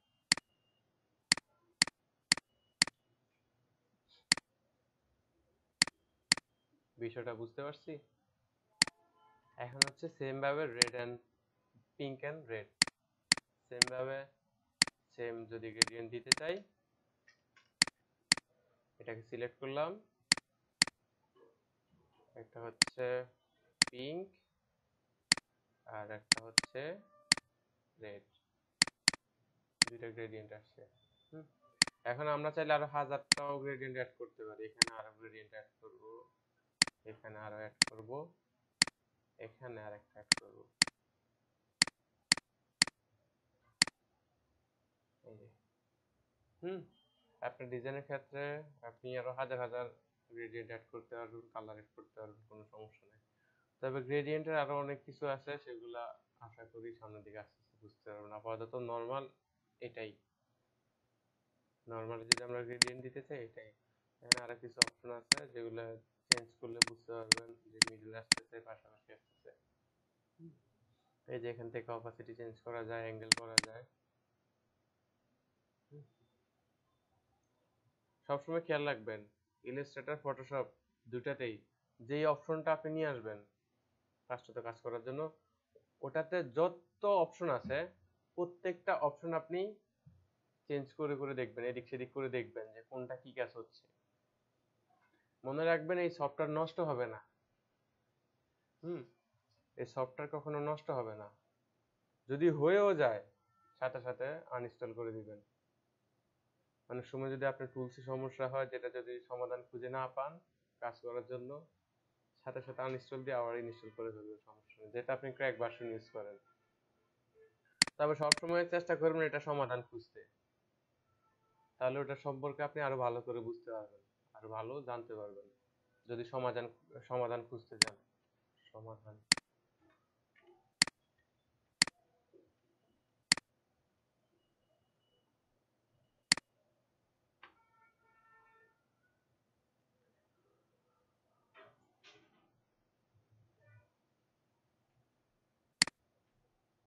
বিষয়টা বুঝতে পারছি। এখন হচ্ছে সেম ভাবে red and pink and red, same ভাবে সেম যদি গ্রেডিয়েন্ট দিতে চাই, এটাকে সিলেক্ট করলাম, একটা হচ্ছে পিঙ্ক আর একটা হচ্ছে রেড, দুইটা গ্রেডিয়েন্ট আসছে। হুম, এখন আমরা চাইলে আরো হাজারটাও গ্রেডিয়েন্ট অ্যাড করতে পারি। এখানে আরো গ্রেডিয়েন্ট অ্যাড করব, এখানে আরো অ্যাড করব, এখানে আর একটা অ্যাড করব। এই যে, হুম, আপনার ডিজাইনের ক্ষেত্রে আপনি আরো হাজার হাজার গ্রেডিয়েন্ট অ্যাড করতে পারবেন, কালার অ্যাড করতে পারবেন, কোনো সমস্যা নেই। তবে গ্রেডিয়েন্টের আরো অনেক কিছু আছে, সেগুলা আশা করি সামনের দিকে আস্তে আস্তে বুঝতে পারবেন। আপাতত নর্মাল এটাই, নর্মালি যদি আমরা গ্রেডিয়েন্ট দিতে চাই এটাই। এখানে আরো কিছু অপশন আছে যেগুলো চেঞ্জ করলে বুঝতে পারবেন যে মিডল আসতেছে, পাশাপাশি আসতেছে। এই যে এখান থেকে অপাসিটি চেঞ্জ করা যায়, অ্যাঙ্গেল করা যায়। সবসময় খেয়াল রাখবেন ইলাস্ট্রেটর, ফটোশপ দুটাতেই যেই অপশনটা আপনি নিয়ে আসবেন কাজটাতে কাজ করার জন্য, ওটাতে যত অপশন আছে প্রত্যেকটা অপশন আপনি চেঞ্জ করে করে দেখবেন, এদিক সেদিক করে দেখবেন যে কোনটা কি কাজ হচ্ছে। মনে রাখবেন এই সফটওয়্যার নষ্ট হবে না। হুম, এই সফটওয়্যার কখনো নষ্ট হবে না। যদি হয়েও যায় সাথে সাথে আনইনস্টল করে দিবেন। অনেক সময় যদি আপনার টুলসে সমস্যা হয়, যেটা যদি সমাধান খুঁজে না পান কাজ করার জন্য, সাথে সাথে আনইনস্টল দিয়ে আবার ইনস্টল করে ফেলবেন, সমস্যা নেই, যেটা আপনি ক্র্যাক ভার্সন ইউজ করেন। তবে সবসময় চেষ্টা করবেন এটা সমাধান খুঁজতে, তাহলে ওটা সম্পর্কে আপনি আরো ভালো করে বুঝতে পারবেন, আরো ভালো জানতে পারবেন যদি সমাধান সমাধান খুঁজতে যান। সমাধান